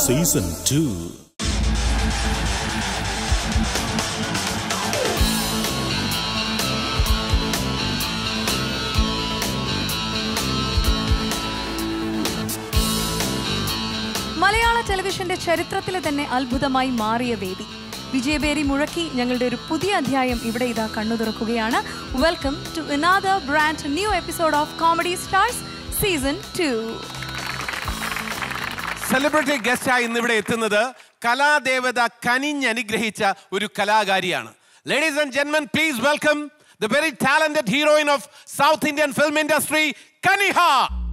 Season 2. മലയാള ടെലിവിഷന്റെ ചരിത്രത്തിലെ തന്നെ അത്ഭുതമായി മാറിയ വേദി വിജയബേരി മുഴക്കി ഞങ്ങളുടെ ഒരു പുതിയ അധ്യായം ഇവിടെ ഇതാ കണ്ണു തുറക്കുകയാണ്. Welcome to another brand new episode of Comedy Stars Season 2. Celebrity ഗസ്റ്റായി ഇന്നിവിടെ എത്തുന്നത് കലാദേവത കനിഞ്ഞനുഗ്രഹിച്ച ഒരു കലാകാരിയാണ്. Ladies and gentlemen, please welcome the very talented heroine of South Indian film industry, Kaniha.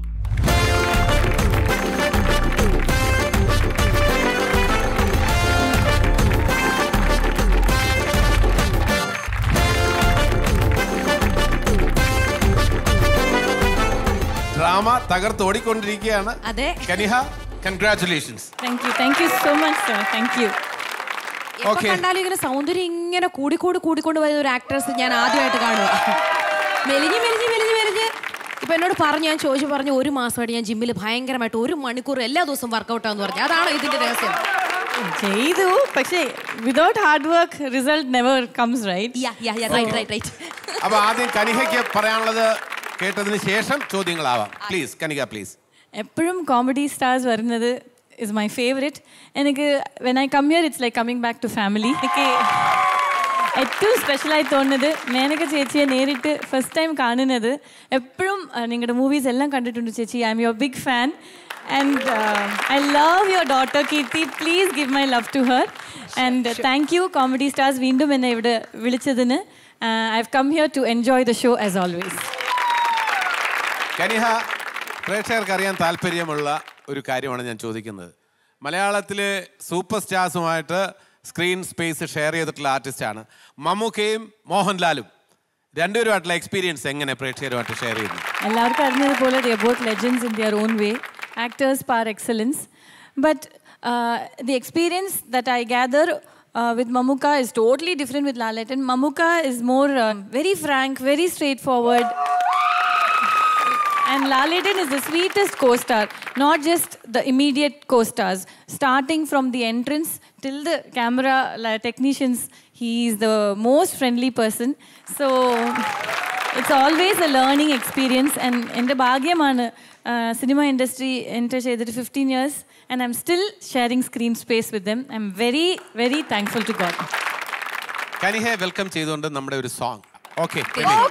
Drama തകർത്തോടിക്കൊണ്ടിരിക്കുകയാണ്. Kaniha, congratulations. Thank you so much sir. Thank you. എപ്പോൾ കണ്ടാലും ഇങ്ങനെ സൗന്ദര്യം ഇങ്ങനെ കൂടിക്കൊണ്ട് വരുന്ന ഒരു ആക്ട്രസ് ഞാൻ ആദ്യമായിട്ട് കാണുക. മെലിഞ്ഞ് ഇപ്പൊ എന്നോട് ഞാൻ പറഞ്ഞു ഒരു മാസമായിട്ട് ഞാൻ ജിമ്മിൽ ഭയങ്കരമായിട്ട് 1 മണിക്കൂർ എല്ലാ ദിവസവും വർക്കൗട്ടാന്ന് പറഞ്ഞു. അതാണോ ഇതിന്റെ രഹസ്യം? ചെയ്തു, പക്ഷേ without hard work result never comes, right? അപ്പൊ ആദ്യം കനിഹയ്ക്ക് പറയാനുള്ളത് കേട്ടതിന് ശേഷം ചോദ്യങ്ങളാവാം. Please Kanika, please. എപ്പോഴും കോമഡി സ്റ്റാർസ് വരുന്നത് is my favorite. എനിക്ക് when I come here it's like coming back to family. എനിക്ക് ഏറ്റവും സ്പെഷ്യലായി തോന്നുന്നത് മേനക ചേച്ചിയെ നേരിട്ട് ഫസ്റ്റ് ടൈം കാണുന്നത്. എപ്പോഴും നിങ്ങളുടെ മൂവീസ് എല്ലാം കണ്ടിട്ടുണ്ട് ചേച്ചി. I am your big fan and I love your daughter Kirti. Please give my love to her and thank you Comedy Stars വീണ്ടും എന്നെ ഇവിടെ വിളിച്ചതിന്. I've come here to enjoy the show as always. Kaniha, പ്രേക്ഷകർക്ക് അറിയാൻ താല്പര്യമുള്ള ഒരു കാര്യമാണ് ഞാൻ ചോദിക്കുന്നത്. മലയാളത്തിലെ സൂപ്പർ സ്റ്റാർസുമായിട്ട് സ്ക്രീൻ സ്പേസ് ഷെയർ ചെയ്തിട്ടുള്ള ആർട്ടിസ്റ്റാണ്. മമ്മൂക്കയും മോഹൻലാലും രണ്ടുപേരുമായിട്ടുള്ള എക്സ്പീരിയൻസ് എങ്ങനെ പ്രേക്ഷകരുമായിട്ട് ഷെയർ ചെയ്യുന്നു? എല്ലാവർക്കും അറിഞ്ഞതുപോലെ they are both legends in their own way, actors par excellence, but the experience that I gather with Mammootka is totally different with Lalaten. Mammootka is more very frank, very straightforward. And Lalaten is the sweetest co-star, not just the immediate co-stars. Starting from the entrance till the camera technicians, he is the most friendly person. So it's always a learning experience. And ende bhagyamanu cinema industry enter cheyidittu 15 years and I'm still sharing screen space with them. I'm very, very thankful to God. കനിഹയെ welcome ചെയ്തുകൊണ്ട് നമ്മുടെ ഒരു song. Okay.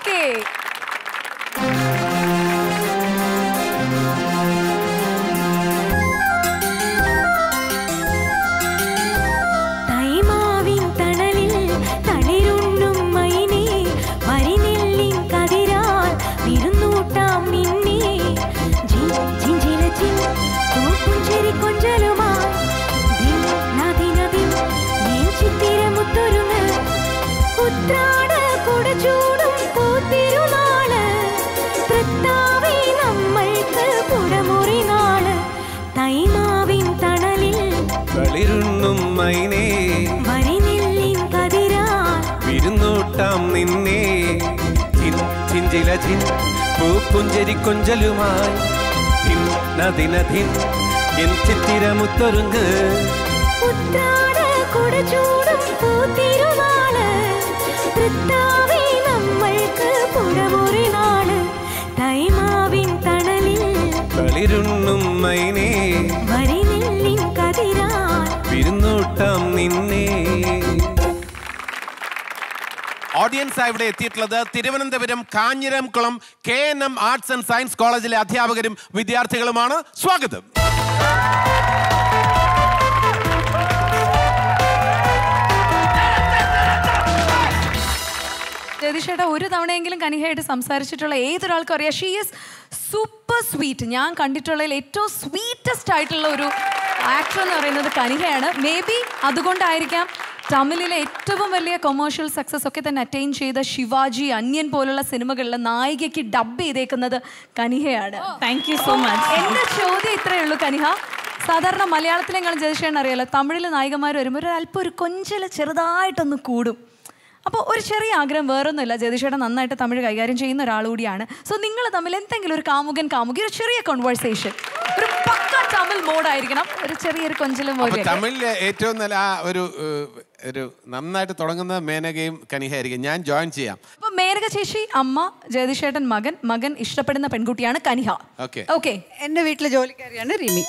പൂപ്പുഞ്ചരി കൊഞ്ചലുമായി നദിനദിൻ എൻ ചിത്തിരമുത്തൊരുങ്ങ് ഉത്രാട കുടചൂടും പൂത്തിരുനാള് തൃത്താവേ നമ്മൾക്ക് പുടമുറി നാള് തൈമാവിൻ തണലിൽ കളിരുണ്ണും മൈനേ വരിനെല്ലിൻ കതിരാൽ വിരുന്നോട്ടാം നിന്നേ. ഓഡിയൻസ് ഇവിടെ എത്തിയിട്ടുള്ളത് Thiruvananthapuram Kanjiramkulam KNM arts and science കോളേജിലെ അധ്യാപകരും വിദ്യാർത്ഥികളുമാണ്. സ്വാഗതം. രതീഷേട്ടാ, ഒരു തവണയെങ്കിലും കനിഹയായിട്ട് സംസാരിച്ചിട്ടുള്ള ഏതൊരാൾക്കും അറിയാം, ഷീ ഈസ് സൂപ്പർ സ്വീറ്റ്. ഞാൻ കണ്ടിട്ടുള്ളതിൽ ഏറ്റവും സ്വീറ്റസ്റ്റ് ആയിട്ടുള്ള ഒരു ആക്ടർ എന്ന് പറയുന്നത് കനിഹയാണ്. മേ ബി അതുകൊണ്ടായിരിക്കാം തമിഴിലെ ഏറ്റവും വലിയ കൊമേഴ്ഷ്യൽ സക്സസ് ഒക്കെ തന്നെ അറ്റൈൻ ചെയ്ത ശിവാജി, അന്യൻ പോലുള്ള സിനിമകളിലെ നായികയ്ക്ക് ഡബ് ചെയ്തേക്കുന്നത് കനിഹയാണ്. Thank you so much. എൻ്റെ ചോദ്യം ഇത്രയേ ഉള്ളൂ കനിഹ. സാധാരണ മലയാളത്തിലെങ്കിലും ജയിച്ചേണ്ട അറിയാലോ, തമിഴിലെ നായികമാർ വരുമ്പോൾ അല്പം ഒരു കൊഞ്ചൽ ചെറുതായിട്ടൊന്ന് കൂടും. അപ്പോൾ ഒരു ചെറിയ ആഗ്രഹം വേറൊന്നുമില്ല, ജയതിഷേട്ടൻ നന്നായിട്ട് തമിഴ് കൈകാര്യം ചെയ്യുന്ന ഒരാളുകൂടിയാണ്. സോ നിങ്ങൾ തമ്മിൽ എന്തെങ്കിലും ഒരു കാമുകി ഒരു ചെറിയ കോൺവേഴ്സേഷൻ, ഒരു പക്ക തമിഴ് മോഡായിരിക്കണം, ഒരു ചെറിയൊരു കൊഞ്ചലും പോലെ. തമിഴിലെ ഏറ്റവും നല്ല ആ ഒരു നന്നായിട്ട് തുടങ്ങുന്ന മേനകയും കനിഹയായിരിക്കും. ഞാൻ ജോയിൻ ചെയ്യാം. അപ്പൊ മേനക ചേച്ചി അമ്മ, ജയതിഷേട്ടൻ മകൻ ഇഷ്ടപ്പെടുന്ന പെൺകുട്ടിയാണ് കനിഹ. ഓക്കെ. എന്റെ വീട്ടിലെ ജോലിക്കാരിയാണ് റിമി.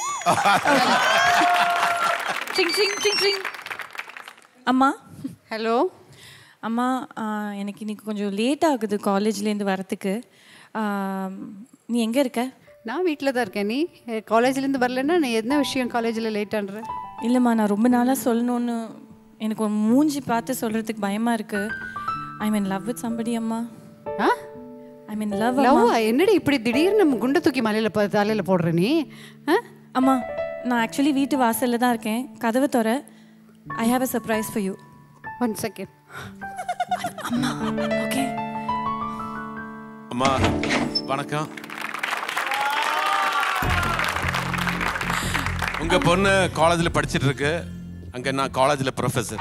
அம்மா ஹலோ அம்மா, எனக்கு இன்னைக்கு கொஞ்சம் லேட் ஆகுது காலேஜ்லேருந்து வரத்துக்கு. நீ எங்கே இருக்க? நான் வீட்டில் தான் இருக்கேன். நீ காலேஜ்லேருந்து வரலன்னா நீ என்ன விஷயம் காலேஜில் லேட்டான்ற? இல்லைம்மா, நான் ரொம்ப நாளாக சொல்லணும்னு எனக்கு ஒரு மூஞ்சி பார்த்து சொல்கிறதுக்கு பயமாக இருக்குது. I mean love with somebody அம்மா. I mean love. என்னடி இப்படி திடீர்னு நம்ம குண்டை தூக்கி தலையில் போடுற நீ? அம்மா, நான் ஆக்சுவலி வீட்டு வாசலில் தான் இருக்கேன். கதவை தர. I have a surprise for you. 1 second. அம்மா, ஓகே. அம்மா வணக்கம். உங்க பொண்ணு காலேஜில் படிச்சுட்டு இருக்கு. அங்க நான் காலேஜில்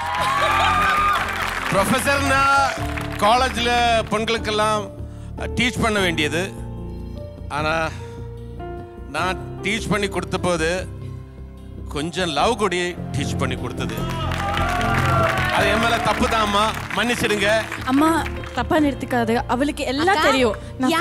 ப்ரொஃபஸர்னா காலேஜில் பெண்களுக்கெல்லாம் டீச் பண்ண வேண்டியது. ஆனால் நான் டீச் பண்ணி கொடுத்த போது கொஞ்சம் லவ் கூடி டீச் பண்ணி கொடுத்தது. அது என் மேல தப்பு தான் அம்மா, மன்னிச்சிடுங்க. அம்மா தப்பா நிறுத்திக்காது, அவளுக்கு எல்லாம் தெரியும்.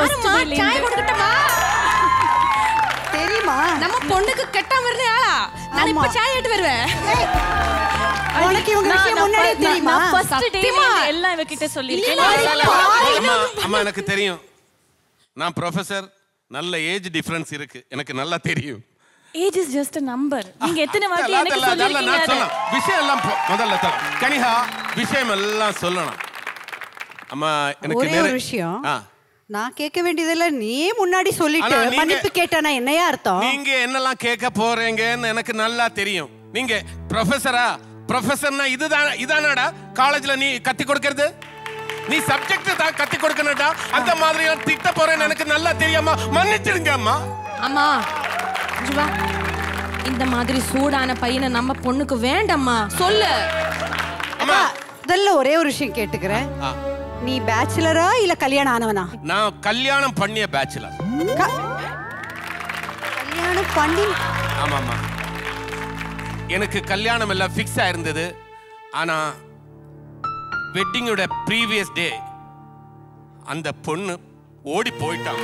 தெரியுமா நம்ம பொண்ணுக்கு கெட்டாம இருந்த ஆளா? நான் இப்ப சாய் எடுத்து வருவேன். உனக்கு இவங்க விஷயம் முன்னாடியே தெரியுமா? ஃபர்ஸ்ட் டே எல்லாம் இவகிட்ட சொல்லிருக்கேன். அம்மா எனக்கு தெரியும், நான் ப்ரொஃபசர், நல்ல ஏஜ் டிஃபரன்ஸ் இருக்கு, எனக்கு நல்லா தெரியும். Age is just a number. நீங்க எத்தனை வாட்டி எனக்கு சொல்லிருக்கீங்க? விஷயம் எல்லாம் முதல்ல கனிஹா விஷயம் எல்லாம் சொல்லணும். அம்மா எனக்கு ஒரே ஒரு விஷயம் நான் கேட்க வேண்டியதெல்லாம் நீ முன்னாடி சொல்லிட்டு மன்னிப்பு கேட்டானா என்னையா அர்த்தம்? நீங்க என்னெல்லாம் கேட்க போறீங்கன்னு எனக்கு நல்லா தெரியும். நீங்க ப்ரொஃபஸர்னா இதானடா காலேஜ்ல நீ கத்தி கொடுக்கிறது? நீ சப்ஜெக்ட் தான் கத்தி கொடுக்கணும்டா. அந்த மாதிரி திட்ட போறேன்னு எனக்கு நல்லா தெரியுமா, மன்னிச்சிடுங்க அம்மா. அம்மா ஜுவா, இந்த மாதிரி சூடான பையனை நம்ம பொண்ணுக்கு வேண்டாம்மா, சொல்லு. அம்மா இதெல்லாம் ஒரே ஒரு விஷயம் கேட்டுக்கிறேன். நீ பேச்சுலரா இல்ல கல்யாணம் ஆனவனா? நான் கல்யாணம் பண்ணிய பேச்சுலர். கல்யாணம் பண்ணி? ஆமாம்மா, எனக்கு கல்யாணம் எல்லாம் ஃபிக்ஸ் ஆயிருந்தது. ஆனா வெட்டிங்கோட ப்ரீவியஸ் டே அந்த பொண்ணு ஓடி போயிட்டாங்க.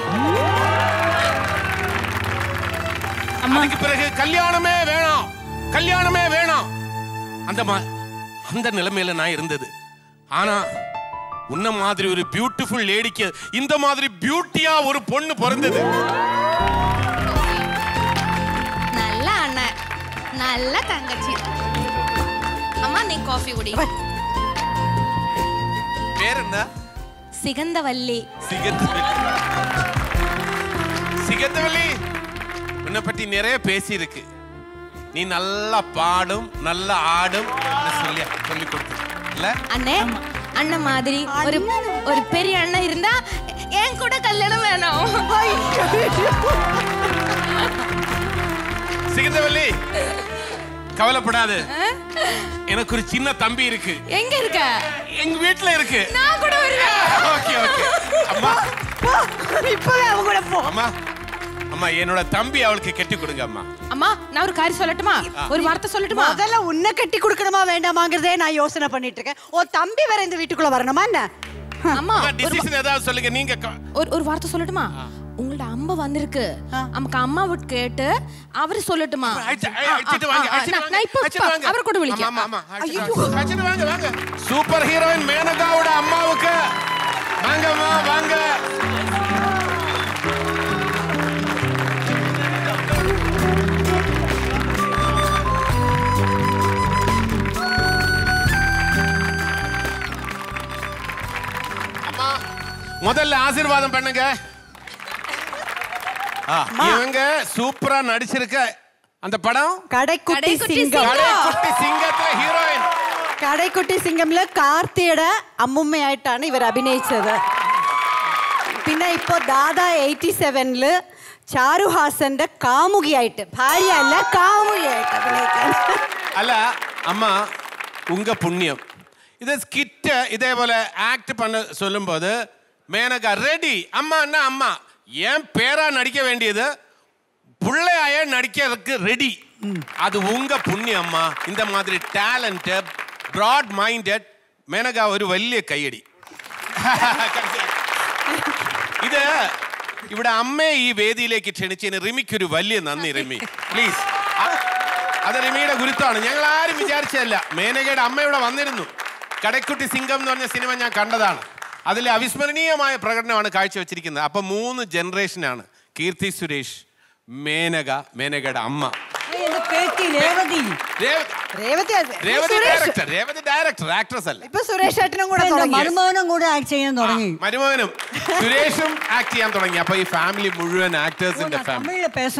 அதுக்கு பிறகு கல்யாணமே வேணாம் அந்த நிலைமையில நான் இருந்தது. ஆனா உன்ன மாதிரி ஒரு பியூட்டிஃபுல் லேடிக்கு இந்த மாதிரி பியூட்டியா ஒரு பொண்ணு பிறந்தது. நல்ல அண்ணன், நல்ல தங்கச்சி. அம்மா நீ காஃபி குடி. பேர் என்ன? சிகந்தவல்லி. சிகந்தவல்லி, உன்னை பற்றி நிறைய பேசி இருக்கு. நீ நல்லா பாடும், நல்லா ஆடும் சொல்லி கொடுத்து இல்ல அண்ணே? அண்ணன் மாதிரி ஒரு பெரிய அண்ணன் இருந்தா என் கூட கல்யாணம் வேணும். சிகந்தவல்லி கவலைப்படாது, எனக்கு ஒரு சின்ன தம்பி இருக்கு. எங்க இருக்க? எங்க வீட்டுல இருக்கு. நான் கூட வருவேன். ஓகே அம்மா, இப்பவே அவங்க கூட போ. அம்மா என்னோட தம்பி அவளுக்கு கட்டி கொடுங்க அம்மா. அம்மா நான் ஒரு காரியம் சொல்லட்டுமா? ஒரு வார்த்தை சொல்லட்டுமா? முதல்ல உன்னை கட்டி கொடுக்கணுமா வேண்டாமாங்கிறதே நான் யோசனை பண்ணிட்டு இருக்கேன். ஓ தம்பி வேற இந்த வீட்டுக்குள்ள வரணுமா என்ன? அம்மா டிசிஷன் ஏதாவது சொல்லுங்க. நீங்க ஒரு வார்த்தை சொல்லட்டுமா? உங்களோட அம்மா வந்திருக்கு, நமக்கு அம்மா விட்டு கேட்டு அவரு சொல்லட்டுமா? நான் இப்ப அவர் கூட விളിക്കാം. வாங்க சூப்பர் ஹீரோயின் மேனகாவோட அம்மாவுக்கு வாங்கம்மா, வாங்க. முதல்ல ஆசீர்வாதம் பண்ணுங்க. இவங்க சூப்பரா நடிச்சிருக்க அந்த படம் கடைக்குட்டி சிங்கத்துல ஹீரோயின். കടൈക്കുട്ടി സിംഗമില് കാർത്തിയുടെ അമ്മുമ്മയായിട്ടാണ് ഇവർ അഭിനയിച്ചത്. പിന്നെ ഇപ്പോൾ ദാദാ 87-ല് ചാരുഹാസന്റെ കാമുകിയായിട്ട്, ഭാര്യ അല്ല കാമുകിയായിട്ട് അഭിനയിക്കാൻ. അല്ല അമ്മ, ഉങ്ക പുണ്യം. இது ஸ்கிറ്റ് இதேപോലെ ஆக்ட் பண்ண சொல்லும்போது மேனகா ரெடி அம்மா என்ன அம்மா என் பேரா நடிக்க வேண்டியது பிள்ளையாய நடிக்கிறதுக்கு ரெடி. அது உங்க புண்ணியம் அம்மா. இந்த மாதிரி டேலண்டட் ബ്രോഡ് മൈൻഡഡ് മേനക ഒരു വലിയ കൈയടി. ഇത് ഇവിടെ അമ്മയെ ഈ വേദിയിലേക്ക് ക്ഷണിച്ചതിന് റിമിക്കൊരു വലിയ നന്ദി. റിമി പ്ലീസ്. അത് റിമിയുടെ ഗുരുത്വമാണ്. ഞങ്ങൾ ആരും വിചാരിച്ചതല്ല. മേനകയുടെ അമ്മ ഇവിടെ വന്നിരുന്നു. കടക്കുട്ടി സിംഗം എന്ന് പറഞ്ഞ സിനിമ ഞാൻ കണ്ടതാണ്. അതിൽ അവിസ്മരണീയമായ പ്രകടനമാണ് കാഴ്ചവെച്ചിരിക്കുന്നത്. അപ്പം 3 ജനറേഷനാണ്. കീർത്തി സുരേഷ്, മേനക, മേനകയുടെ അമ്മ, രേവതി ഡയറക്ടർ, ആക്ട്രസ് അല്ല. മരുമകനും കൂടെ ആക്ട് ചെയ്യാൻ തുടങ്ങി. മരുമകനും സുരേഷും ആക്ട് ചെയ്യാൻ തുടങ്ങി. അപ്പൊ ഈ ഫാമിലി മുഴുവൻ ആക്ടേഴ്സിന്റെ ഫാമിലി.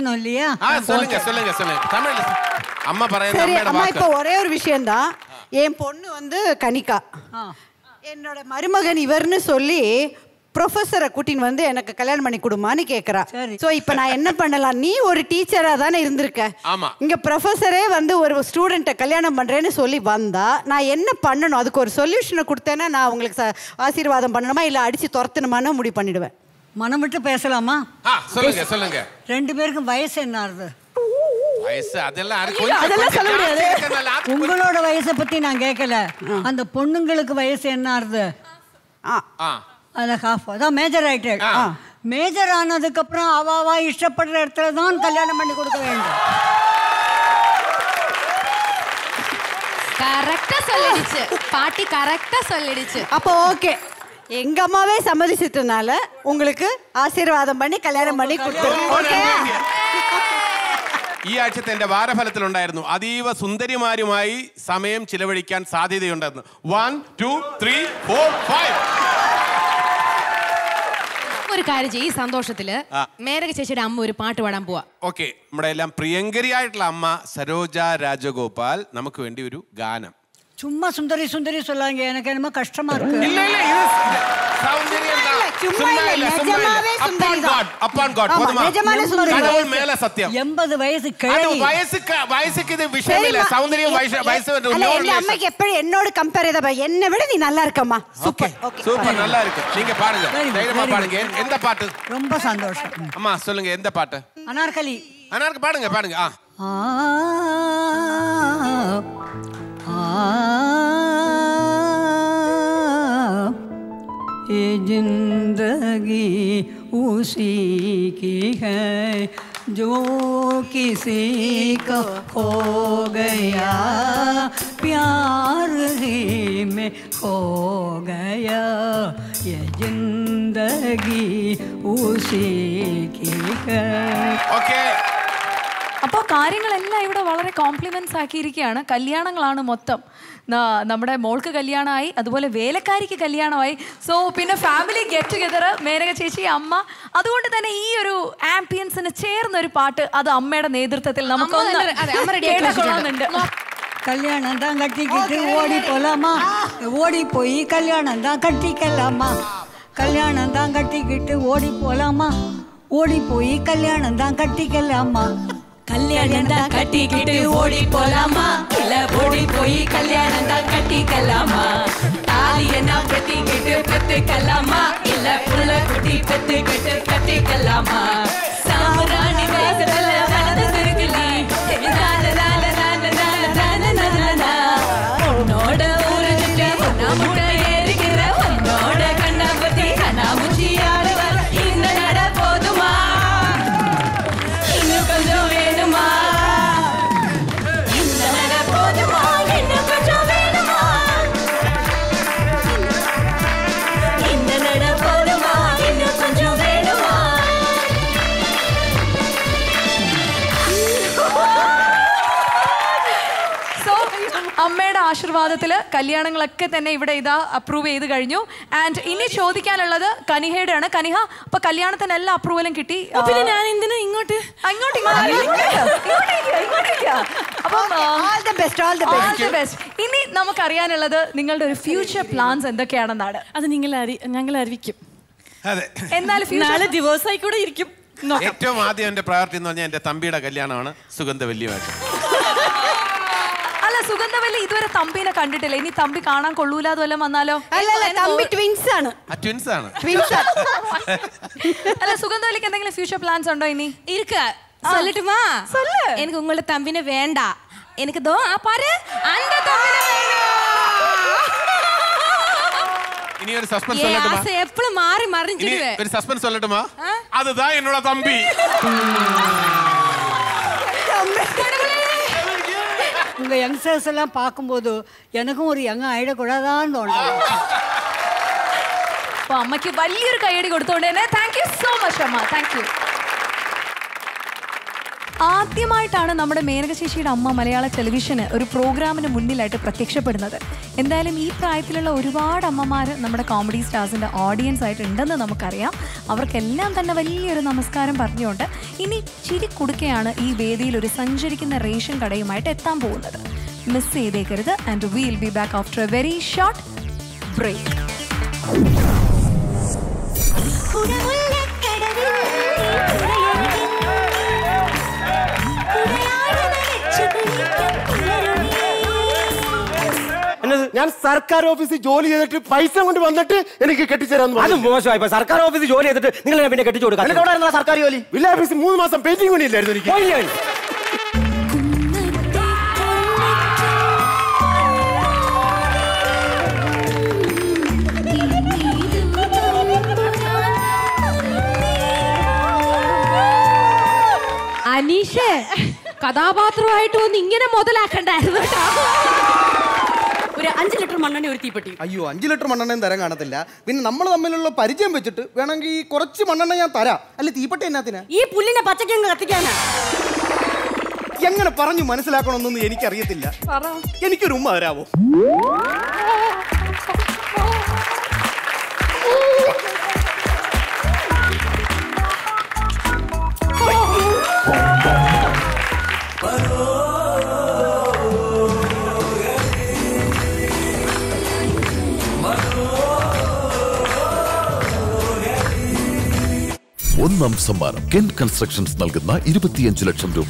അമ്മ പറയുന്നത് இப்போ ஒரே ஒரு விஷயம் தான். என் பொண்ணு வந்து கனிகா, என்னோட மருமகன் இவர்னு சொல்லி ப்ரொஃபஸரை கூட்டின்னு வந்து எனக்கு கல்யாணம் பண்ணி கொடுமான்னு கேட்குறா. ஸோ இப்போ நான் என்ன பண்ணலாம்? நீ ஒரு டீச்சராக தானே இருந்திருக்க. இங்கே ப்ரொஃபஸரே வந்து ஒரு ஸ்டூடெண்ட்டை கல்யாணம் பண்ணுறேன்னு சொல்லி வந்தா நான் என்ன பண்ணணும்? அதுக்கு ஒரு சொல்யூஷனை கொடுத்தேன்னா நான் உங்களுக்கு ஆசீர்வாதம் பண்ணணுமா இல்லை அடித்து துரத்தணுமான்னு முடிவு பண்ணிடுவேன். மனம் விட்டு பேசலாமா? சொல்லுங்க சொல்லுங்க. 2 பேருக்கும் வயசு என்ன ஆகுது? வயசு அதெல்லாம் சொல்ல முடியாது. உங்களோட வயசை பத்தி நான் கேட்கல. அந்த பொண்ணுங்களுக்கு வயசு என்ன ஆகுது? அதில் ஹாஃப் அதான் மேஜர் ஆகிட்டு. மேஜர் ஆனதுக்கப்புறம் அவாவா இஷ்டப்படுற இடத்துல தான் கல்யாணம் பண்ணி கொடுக்க வேண்டும். கரெக்டா சொல்லிடுச்சு பாட்டி, கரெக்டா சொல்லிடுச்சு. அப்போ ஓகே, எங்க அம்மாவே சம்மதிச்சிட்டனால உங்களுக்கு ஆசீர்வாதம் பண்ணி கல்யாணம் பண்ணி கொடுத்துருவோம். ഈ ആഴ്ചത്തെ എന്റെ വാരഫലത്തിലുണ്ടായിരുന്നു അതീവ സുന്ദരിമാരുമായി സമയം ചിലവഴിക്കാൻ സാധ്യതയുണ്ടെന്ന്. 1 2 3 4 5. ഒരു കാര്യം ചെയ്യ്, ഈ സന്തോഷത്തില് മേനക ചേച്ചിയുടെ അമ്മ ഒരു പാട്ട് പാടാൻ പോവാ. ഓക്കെ, നമ്മുടെ എല്ലാം പ്രിയങ്കരിയായിട്ടുള്ള അമ്മ സരോജ രാജഗോപാൽ നമുക്ക് വേണ്ടി ഒരു ഗാനം. சும்மா சுந்தரி சுந்தரி சொல்லாங்க, எனக்கு என்னமோ கஷ்டமா இருக்கு. இல்ல இல்ல, இது சௌந்தரியம் தான். சும்மா இல்ல, நிஜமாவே சுந்தரி தான். அப்பான் காட் போதுமா? நிஜமான சுந்தரி. கடவுள் மேல சத்தியம். 80 வயசு கிழவி. அது வயசுக்கு இது விஷயம் இல்ல. சௌந்தரியம் வயசு ஒரு இல்ல. எங்க அம்மாக்கு எப்பவும் என்னோட கம்பேர் ஏதா என்னை விட நீ நல்லா இருக்கம்மா. சூப்பர் சூப்பர், நல்லா இருக்கு. நீங்க பாடுங்க, தைரியமா பாடுங்க. எந்த பாட்டு? ரொம்ப சந்தோஷம். அம்மா சொல்லுங்க, எந்த பாட்டு? அனார்கலி. அனார்கலி பாடுங்க பாடுங்க. ये जिंदगी उसी की है जो किसी को खो गया, प्यार ही में खो गया, ये जिंदगी उसी की है. ओके, അപ്പോൾ കാര്യങ്ങളെല്ലാം ഇവിടെ വളരെ കോംപ്ലിമെന്റ്സ് ആക്കിയിരിക്കുകയാണ്. കല്യാണങ്ങളാണ് മൊത്തം. നമ്മുടെ മോൾക്ക് കല്യാണമായി, അതുപോലെ വേലക്കാരിക്ക് കല്യാണമായി. സോ പിന്നെ ഫാമിലി ഗെറ്റ് ടുഗെദർ, മേനക ചേച്ചി, അമ്മ. അതുകൊണ്ട് തന്നെ ഈ ഒരു ആംബിയൻസിന് ചേർന്ന ഒരു പാട്ട് അത് അമ്മയുടെ നേതൃത്വത്തിൽ നമുക്കൊന്ന് കേൾക്കൊള്ളുന്നുണ്ട്. கல்யாணம் தான் கட்டிக்கிட்டு ஓடி போலாமா, ஓடி போய் கல்யாணம் தான் கட்டிக்கலாமா, கல்யாணம் தான் கட்டிக்கிட்டு ஓடி போலாமா, ஓடி போய் கல்யாணம் தான் கட்டிக்கலாமா, கல்யாணம் தான் கட்டிக்கிட்டு ஓடி போலாமா, இல்ல ஓடி போய் கல்யாணம் தான் கட்டிக்கலாமா, தாலியை நான் கட்டிக்கிட்டு பெத்துக்கலாமா, இல்ல புள்ள குட்டி பெத்துக்கிட்டு கட்டிக்கலாமா, சாமராணி வேகத்துல வலது திருக்கலி உன்னோட ஊரு சுட்ட ஒன்னா முட்டை ஏறிக்கிற உன்னோட கண்ணா பத்தி கண்ணா முச்சி ஆடுவார். இந்த நட போதுமா, இன்னும் கொஞ்சம் வேணுமா, இந்த நட போதுமா, இன்னும் கொஞ்சம் வேணுமா, இந்த நட போதுமா, இன்னும் கொஞ்சம் வேணுமா. അമ്മയുടെ ആശീർവാദത്തിൽ കല്യാണങ്ങളൊക്കെ തന്നെ ഇവിടെ ഇതാ അപ്രൂവ് ചെയ്ത് കഴിഞ്ഞു. ആൻഡ് ഇനി ചോദിക്കാനുള്ളത് കനിഹയുടെ ആണ്. കനിഹ, അപ്പൊ കല്യാണത്തിനെല്ലാം അപ്രൂവലും കിട്ടി. പിന്നെ ഞാൻ എന്തിനാ ഇങ്ങോട്ട് ഇനി നമുക്കറിയാനുള്ളത് നിങ്ങളുടെ ഒരു ഫ്യൂച്ചർ പ്ലാൻസ് എന്തൊക്കെയാണെന്നാണ്. അത് ഞങ്ങൾ അറിയിക്കും. എന്നാലും നാളെ ദിവസമായി കൂടെ ഇരിക്കും. ഏറ്റവും ആദ്യം എന്റെ പ്രയോറിറ്റി എന്ന് പറഞ്ഞാൽ എന്റെ തമ്പിയുടെ കല്യാണമാണ് സുഗന്ധവല്ലിയുമായിട്ട്. അല്ല, സുഗന്ധവല്ലി ഇതുവരെ തമ്പിനെ കണ്ടിട്ടില്ല. ഇനി തമ്പി കാണാൻ കൊള്ളൂലാതെ വല്ലതും വന്നാലോ? അല്ല തമ്പി ട്വിൻസ് ആണ്. ട്വിൻസ് ആണ്. അല്ല സുഗന്ധവല്ലിക്ക് എന്തെങ്കിലും ഫ്യൂച്ചർ പ്ലാൻസ് ഉണ്ടോ ഇനി? சொல்லட்டுமா? சொல்லு. எனக்கு உங்களோட தம்பிനെ വേണ്ട. எனக்கு தோ பாரு அந்த தம்பிനെ வேணும். ഇനി ഒരു സസ്പെൻസ് சொல்லட்டுமா? ஆசை எப்பவும் மாறி மறைஞ்சிடுவே. ഒരു സസ്പെൻസ് சொல்லட்டுமா? அதுதான் என்னோட தம்பி. உங்க யங்ஸ்டர்ஸ் எல்லாம் பார்க்கும்போது எனக்கும் ஒரு யங் ஆயிடக்கூடாதான்னு தோணும். അപ്പൊ അമ്മയ്ക്ക് വലിയൊരു കൈയടി കൊടുത്തോണ്ട് തന്നെ താങ്ക് യു സോ മച്ച് അമ്മ. Thank you. ആദ്യമായിട്ടാണ് നമ്മുടെ മേനക ചേച്ചിയുടെ അമ്മ മലയാള ടെലിവിഷന് ഒരു പ്രോഗ്രാമിന് മുന്നിലായിട്ട് പ്രത്യക്ഷപ്പെടുന്നത്. എന്തായാലും ഈ പ്രായത്തിലുള്ള ഒരുപാട് അമ്മമാർ നമ്മുടെ കോമഡി സ്റ്റാർസിൻ്റെ ഓഡിയൻസ് ആയിട്ട് ഉണ്ടെന്ന് നമുക്കറിയാം. അവർക്കെല്ലാം തന്നെ വലിയൊരു നമസ്കാരം പറഞ്ഞുകൊണ്ട് ഇനി ചിരി കൊടുക്കുകയാണ് ഈ വേദിയിൽ ഒരു സഞ്ചരിക്കുന്ന റേഷൻ കടയുമായിട്ട് എത്താൻ പോകുന്നത്. മിസ് ചെയ്തേക്കരുത്. And will be back after a very short break. ഞാൻ സർക്കാർ ഓഫീസിൽ ജോലി ചെയ്തിട്ട് പൈസ കൊണ്ട് വന്നിട്ട് എനിക്ക് കെട്ടിച്ചേരാന്ന്. അത് മോശമായി. സർക്കാർ ഓഫീസിൽ ജോലി ചെയ്തിട്ട് നിങ്ങൾ പിന്നെ കെട്ടിച്ചു കൊടുക്കാം. സർക്കാർ ജോലി വില്ലേജ് ഓഫീസിൽ 3 മാസം പെയിന്റിംഗ് പണിയില്ലായിരുന്നു എനിക്ക്. അനീഷേ കഥാപാത്രമായിട്ട് ഒന്ന് ഇങ്ങനെ മുതലാക്കണ്ടായിരുന്നു. ഒരു 5 ലിറ്റർ മണ്ണെണ്ണ ഒരു തീപ്പെട്ടി. അയ്യോ 5 ലിറ്റർ മണ്ണെണ്ണയും തരാൻ കാണത്തില്ല. പിന്നെ നമ്മൾ തമ്മിലുള്ള പരിചയം വെച്ചിട്ട് വേണമെങ്കിൽ കുറച്ച് മണ്ണെണ്ണ ഞാൻ തരാം. അല്ലെ തീപ്പെട്ടി എന്നാത്തിനാ? ഈ പുല്ലിനെ പച്ചക്കങ്ങ് കത്തിക്കാനാ. എങ്ങനെ പറഞ്ഞു മനസ്സിലാക്കണമെന്നൊന്നും എനിക്കറിയത്തില്ല. എനിക്കൊരു ഉമ്മ തരാവോ? ഒന്നാം സമ്മാനം കെൻ കൺസ്ട്രക്ഷൻസ് നൽകുന്ന 25 ലക്ഷം രൂപ.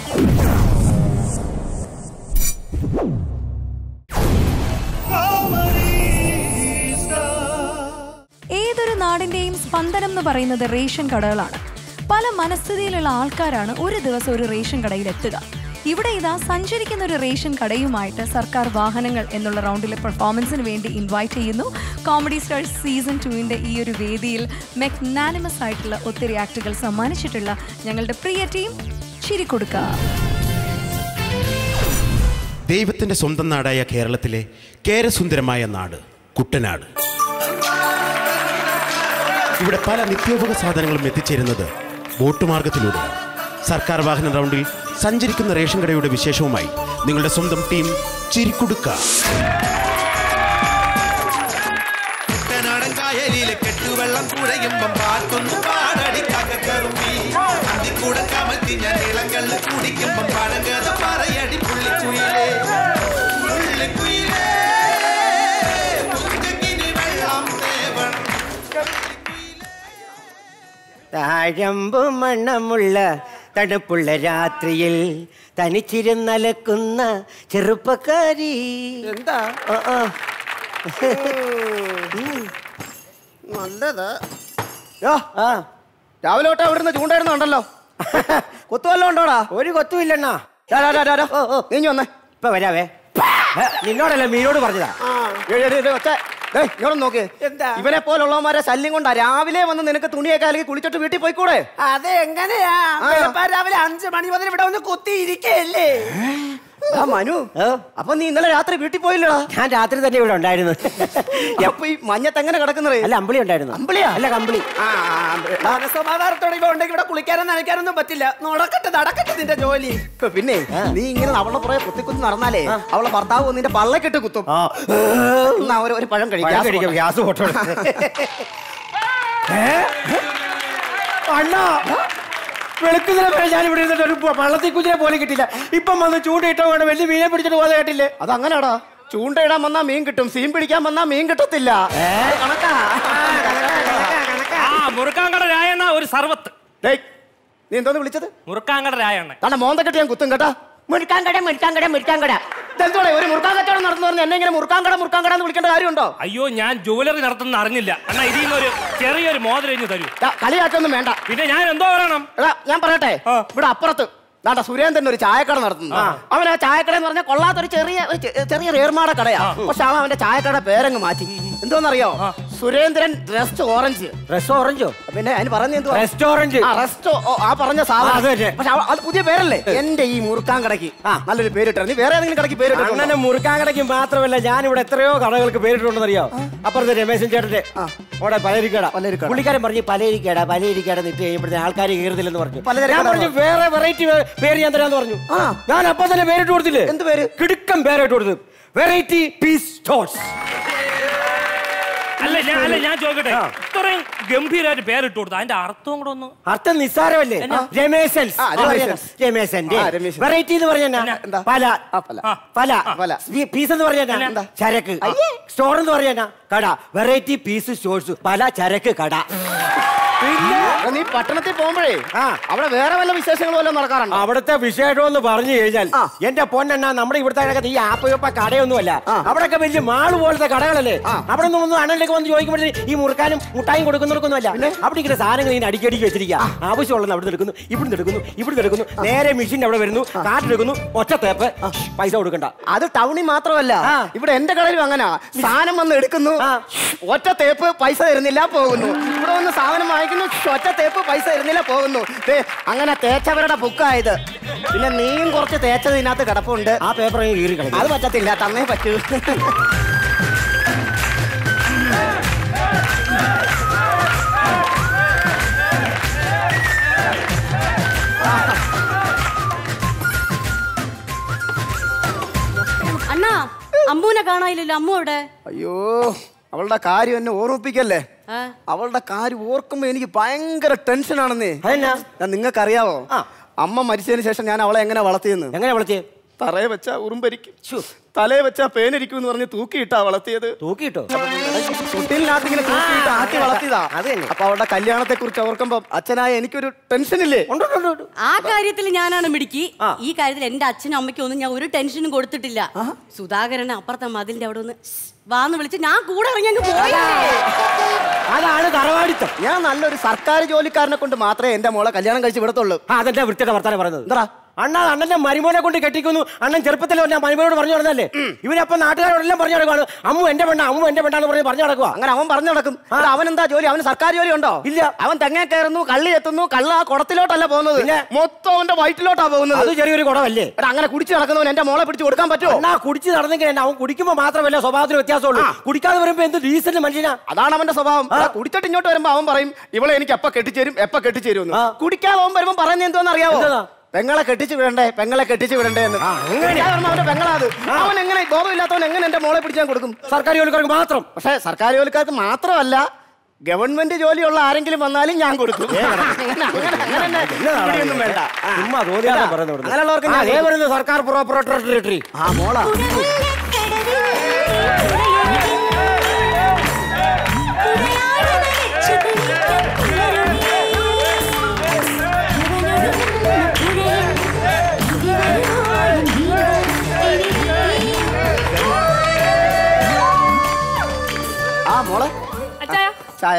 ഏതൊരു നാടിന്റെയും സ്പന്ദനം എന്ന് പറയുന്നത് റേഷൻ കടകളാണ്. പല മനസ്ഥിതിയിലുള്ള ആൾക്കാരാണ് ഒരു ദിവസം ഒരു റേഷൻ കടയിൽ എത്തുക. ഇവിടെ ഇതാ സഞ്ചരിക്കുന്ന ഒരു റേഷൻ കടയുമായിട്ട് സർക്കാർ വാഹനങ്ങൾ എന്നുള്ള റൗണ്ടിലെ പെർഫോമൻസിന് വേണ്ടി ഇൻവൈറ്റ് ചെയ്യുന്നു. കോമഡി സ്റ്റാർസ് സീസൺ 2 ഈ ഒരു വേദിയിൽ മെഗ്നാനിമസ് ആയിട്ടുള്ള ഒത്തിരി ആക്ടുകൾ സമ്മാനിച്ചിട്ടുള്ള ഞങ്ങളുടെ പ്രിയ ടീം ചിരിക്കൊടുക്ക. ദൈവത്തിന്റെ സ്വന്തം നാടായ കേരളത്തിലെ കേരസുന്ദരമായ നാട് കുട്ടനാട്. ഇവിടെ പല നിത്യോപക സാധനങ്ങളും എത്തിച്ചേരുന്നത് ബോട്ട് മാർഗത്തിലൂടെ. സർക്കാർ വാഹന റൗണ്ടിൽ സഞ്ചരിക്കുന്ന റേഷൻ കടയുടെ വിശേഷവുമായി നിങ്ങളുടെ സ്വന്തം ടീം ചിരിക്കൊടുക്ക. കെട്ടുവെള്ളം കുഴയുമ്പം പാട്ടുന്നു പാടടിക്കറുമ്പി കൂടെ കമത്തി ഞാൻ ഇളങ്കല്ല് കുടിക്കുമ്പം പഴങ്കഥ പറയടി പുള്ളിക്കുയിലേ പുള്ളിക്കുയിലേ വെള്ളം തേവണം. താഴമ്പു മണ്ണമുള്ള തണുപ്പുള്ള രാത്രിയിൽ തനിച്ചിരുന്നലക്കുന്ന ചെറുപ്പക്കാരി. എന്താ നല്ലത്. രാവിലെ തൊട്ട് അവിടുന്ന് ചൂണ്ടായിരുന്നുണ്ടല്ലോ. കൊത്തുവല്ലോ ഉണ്ടോടാ? ഒരു കൊത്തുമില്ലെണ്ണ. നീ വന്നേ. ഇപ്പൊ വരാവേ. നിന്നോടല്ലേ മീനോട് പറഞ്ഞതാ. ഇങ്ങോട്ട് നോക്ക്. ഇവനെ പോലുള്ളവന്മാരെ ശല്യം കൊണ്ടാ രാവിലെ വന്ന് നിനക്ക് തുണിയൊക്കെ അല്ലെങ്കിൽ കുളിച്ചിട്ട് വീട്ടിൽ പോയിക്കൂടെ? അത് എങ്ങനെയാ? രാവിലെ 5 മണി മുതൽ ഇവിടെ ഒന്ന് കുത്തിയിരിക്കല്ലേ. മനു, അപ്പൊ നീ ഇന്നലെ രാത്രി വീട്ടിൽ പോയില്ലടാ? ഞാൻ രാത്രി തന്നെ ഇവിടെ ഉണ്ടായിരുന്നു. അപ്പൊ ഈ മഞ്ഞത്ത് എങ്ങനെ കിടക്കുന്നത്? അല്ല അമ്പിളി ഉണ്ടായിരുന്നു. അമ്പിളിയാ? അല്ല കമ്പിളി. മനസ്സമാധാനത്തോടെ ഇവ ഉണ്ടെങ്കിൽ ഇവിടെ കുളിക്കാനും നനയ്ക്കാനൊന്നും പറ്റില്ല. നടക്കട്ടെ നിന്റെ ജോലി. പിന്നെ നീ ഇങ്ങനെ അവളെ പുറകെ കുത്തി നടന്നാലേ അവളെ ഭർത്താവ് നിന്റെ പള്ളക്കെട്ട് കുത്തും. ഒരു പഴം കഴിക്കാം. ഗ്യാസ് ഫോട്ടോ അണ്ണാ. വെളുക്കുന്നതിനെ ഞാനിവിടെ ഇരുന്നിട്ട് ഒരു പള്ളത്തി കുഞ്ഞിനെ പോലും കിട്ടില്ല. ഇപ്പം വന്ന് ചൂണ്ടയിട്ടോ വേണം വലിയ മീനെ പിടിച്ചിട്ട് പോകാതെ കേട്ടില്ലേ? അത് അങ്ങനെയാടാ. ചൂണ്ടയിടാൻ വന്നാ മീൻ കിട്ടും, സീൻ പിടിക്കാൻ വന്നാ മീൻ കിട്ടത്തില്ല. മുറുക്കാങ്കട രായണ്ണ ഒരു സർവത്ത്. നീ എന്തോന്ന് വിളിച്ചത്? മുറുക്കാങ്കട രായണ്ണ. മോന്ത കെട്ടി ഞാൻ കുത്തും കേട്ടാ. മുറുക്കാങ്കട ഇതെന്തോടെ ഒരു മുറുക്കാൻ കച്ചവടം നടന്നു പറഞ്ഞ് എന്നെ ഇങ്ങനെ മുറുക്കാങ്കട എന്ന് വിളിക്കേണ്ട കാര്യമുണ്ടോ? അയ്യോ, ഞാൻ ജുവലറി നടത്തുന്ന അറിഞ്ഞില്ല. എന്നാ ഇതിൽ നിന്നൊരു ചെറിയൊരു മോതിരം തരൂ. കളിയാക്കൊന്നും വേണ്ട. പിന്നെ ഞാൻ എന്തോ പറയണം? ഞാൻ പറയട്ടെ, ഇവിടെ അപ്പുറത്ത് സുരേന്ദ്രൻ ഒരു ചായക്കട നടത്തുന്നു. അവൻ ആ ചായക്കട എന്ന് പറഞ്ഞാൽ കൊള്ളാത്തൊരു ചെറിയ ഏർമാട കടയാ. പക്ഷെ അവൻ അവന്റെ ചായക്കട പേരങ്ങ് മാറ്റി. എന്തോന്നറിയോ? Surendran rest orange. പിന്നെ അതിന് പറഞ്ഞ റെസ്റ്റോറന്റ് ആ പറഞ്ഞ സാധനം. പക്ഷെ അത് പുതിയ പേരല്ലേ? എന്റെ ഈ മുറുക്കാൻ കടയ്ക്ക് നല്ലൊരു പേരിട്ടു. നീ വേറെ ഏതെങ്കിലും കടയ്ക്ക് പേരിട്ടു? അങ്ങനെ മുറുക്കാൻ കടയ്ക്ക് മാത്രമല്ല, ഞാനിവിടെ എത്രയോ കടകൾക്ക് പേരിട്ടുണ്ടെന്ന് അറിയാം. അപ്പുറത്തെ രമേശൻ ചേട്ടന്റെ അവിടെ പലരിക്കട. പുള്ളിക്കാരൻ പറഞ്ഞു പലരിക്കട നിട്ട് കഴിയുമ്പോഴത്തെ ആൾക്കാർ കയറുന്നില്ലെന്ന് പറഞ്ഞു. ഞാൻ പറഞ്ഞു വേറെ വെറൈറ്റി പേര് ഞാൻ തരാന്ന് പറഞ്ഞു. ഞാൻ അപ്പൊ തന്നെ പേരിട്ട് കൊടുത്തില്ലേ? എന്ത് പേര്? കിടുക്കം പേരായിട്ട് കൊടുത്തു, വെറൈറ്റി പീസ് സ്റ്റോർസ്. അല്ല ഞാൻ ചോദിക്കട്ടെ, ഇത്രയും ഗംഭീരമായിട്ട് പേരിട്ട് കൊടുത്തു, അതിന്റെ അർത്ഥവും കൂടെ ഒന്ന്. അർത്ഥം നിസ്സാരമല്ലേ? രമേശൻസ്. വെറൈറ്റി എന്ന് പറഞ്ഞാൽ പല, പീസ് എന്ന് പറഞ്ഞാൽ ചരക്ക്, സ്റ്റോർ എന്ന് പറഞ്ഞാൽ കട. വെറൈറ്റി പീസ് സ്റ്റോർസ്, പല ചരക്ക് കട. നീ പട്ടണത്തിൽ പോകുമ്പോഴേ അവിടെ വേറെ വല്ല വിശേഷങ്ങളും വല്ലതും നടക്കാറുണ്ട്? അവിടുത്തെ വിശേഷം എന്ന് പറഞ്ഞു കഴിഞ്ഞാൽ എന്റെ പൊന്നെണ്ണ, നമ്മുടെ ഇവിടുത്തെ ഈ ആപ്പയൊപ്പ കടയൊന്നുമല്ല. അവിടെയൊക്കെ വലിയ മാള് പോലത്തെ കടകളല്ലേ. അവിടെ നിന്നൊന്നും അണ്ണനിലേക്ക് വന്ന് ചോദിക്കുമ്പോഴേ ഈ മുറുക്കാനും മുട്ടായും കൊടുക്കുന്നവർക്കൊന്നും അല്ല. അവിടെ ഇങ്ങനെ സാധനങ്ങൾ ഇങ്ങനെ അടിക്കടിക്ക് വെച്ചിരിക്കുക. ആവശ്യമുള്ളത് അവിടെ എടുക്കുന്നു, ഇവിടെ എടുക്കുന്നു, നേരെ മെഷീൻ അവിടെ വരുന്നു, കാറ്റെടുക്കുന്നു, ഒറ്റ തേപ്പ്, പൈസ കൊടുക്കണ്ട. അത് ടൗണിൽ മാത്രമല്ല, ഇവിടെ എന്റെ കടയിലും അങ്ങനെ. സാധനം വന്ന് എടുക്കുന്നു, ഒറ്റ തേപ്പ്, പൈസ തരുന്നില്ല, പോകുന്നു. ഇവിടെ വന്ന് സാധനം വാങ്ങിക്കുന്നു, ഒറ്റ തേപ്പ്, പൈസ തരുന്നില്ല, പോകുന്നു. അങ്ങനെ തേച്ചവരുടെ ബുക്കായത്. പിന്നെ നീയും കുറച്ച് തേച്ചത് ഇതിനകത്ത് കിടപ്പുണ്ട്. ആ പേപ്പർ കീറി കളയും. അത് പറ്റത്തില്ല, തന്നേ പറ്റൂ. അണ്ണാ, അമ്മൂനെ കാണാനില്ലല്ലോ. അമ്മു അവിടെ? അയ്യോ, അവളുടെ കാര്യം എന്നെ ഓർമ്മിപ്പിക്കല്ലേ. അവളുടെ കാര്യം ഓർക്കുമ്പോ എനിക്ക് ഭയങ്കര ടെൻഷനാണെന്നേ. നിങ്ങൾക്കറിയാവോ, അമ്മ മരിച്ചതിന് ശേഷം ഞാൻ അവളെ എങ്ങനെ വളർത്തിയെന്ന്? എങ്ങനെ വളർത്തിയേ? തറയെ വെച്ചാ ഉറുമ്പരിക്കും, തലയെ വെച്ചാ പേനരിക്കും എന്ന് പറഞ്ഞ് തൂക്കിയിട്ടാ വളർത്തിയത്. തൂക്കിയിട്ടോ? തൊട്ടിലിനകത്ത് ഇങ്ങനെ തൂക്കിയിട്ട് ആട്ടി വളർത്തിയതാ. അപ്പൊ അവളുടെ കല്യാണത്തെ കുറിച്ച് ഓർക്കുമ്പോ അച്ഛനായ എനിക്കൊരു ടെൻഷനില്ലേ? ആ കാര്യത്തിൽ ഞാനാണ് മിടുക്കി. ഈ കാര്യത്തിൽ എന്റെ അച്ഛനും അമ്മയ്ക്കും ഒന്നും ഞാൻ ഒരു ടെൻഷനും കൊടുത്തിട്ടില്ല. സുധാകരനെ അപ്പുറത്തെ മതിലിന്റെ അവിടെ ഒന്ന് വാന്ന് വിളിച്ച് ഞാൻ കൂടെ ഇറങ്ങി അങ്ങ് പോയി. അതാണ് തറവാടിത്തം. ഞാൻ നല്ലൊരു സർക്കാർ ജോലിക്കാരനെ കൊണ്ട് മാത്രമേ എന്റെ മോളെ കല്യാണം കഴിച്ച് വിടത്തുള്ളൂ. അതെന്റെ വൃത്തിയുടെ വർത്താനം പറയുന്നത്. എന്താ അണ്ണന്റെ മരുമോനെ കൊണ്ട് കെട്ടിക്കുന്നു. അണ്ണൻ ചെറുപ്പത്തിൽ ഞാൻ മരുമോനോട് പറഞ്ഞു നടന്നല്ലേ. ഇവനപ്പം നാട്ടുകാരോടെല്ലാം പറഞ്ഞു നടക്കുവാണ്, അമ്മു എന്റെ പെണ്ണാന്ന് പറഞ്ഞ് പറഞ്ഞു നടക്കുക. അങ്ങനെ അവൻ പറഞ്ഞു നടക്കും. അവൻ എന്താ ജോലി? അവന് സർക്കാർ ജോലി ഉണ്ടോ? ഇല്ല. അവൻ തെങ്ങ കയറുന്നു, കള്ളി എത്തുന്നു. കള്ള ആ കുടത്തിലോട്ടല്ല പോകുന്നത്, മൊത്തം അവന്റെ വയറ്റിലോട്ടാ പോകുന്നത്. അത് ചെറിയൊരു കുടമല്ലേ? അങ്ങനെ കുടിച്ച് നടക്കുന്നവൻ എന്റെ മോളെ പിടിച്ച് കൊടുക്കാൻ പറ്റുമോ? എന്നാ കുടിച്ച് നടന്നെങ്കിൽ അവൻ കുടിക്കുമ്പോ മാത്രമല്ല സ്വഭാവത്തിന് വ്യത്യാസമുള്ളൂ. കുടിക്കാതെ വരുമ്പോ എന്ത് ഡീസന്റ് മനുഷ്യനാ. അതാണ് അവന്റെ സ്വഭാവം. കുടിച്ചിട്ട് ഇങ്ങോട്ട് വരുമ്പോ അവൻ പറയും ഇവളെ എനിക്ക് എപ്പ കെട്ടിച്ചേരും. കുടിക്കാതെ അവൻ വരുമ്പോ പറയുന്നത് എന്തോന്ന് അറിയാവോ? പെങ്ങളെ കെട്ടിച്ചു വിടണ്ടേ എന്ന്. അവന്റെ പെങ്ങളാത്. അവൻ എങ്ങനെ ബോധമില്ലാത്തവൻ എങ്ങനെ എന്റെ മോളെ പിടിച്ചാൽ കൊടുക്കും? സർക്കാർ ജോലിക്കാർക്ക് മാത്രം. പക്ഷെ സർക്കാർ ജോലിക്കാർക്ക് മാത്രമല്ല, ഗവൺമെന്റ് ജോലിയുള്ള ആരെങ്കിലും വന്നാലും ഞാൻ കൊടുക്കും. അങ്ങനെയുള്ളവർക്ക് സർക്കാർ പ്രോപ്പറേറ്ററി. ആ മോളാ. ആ മോളെ, ചായ.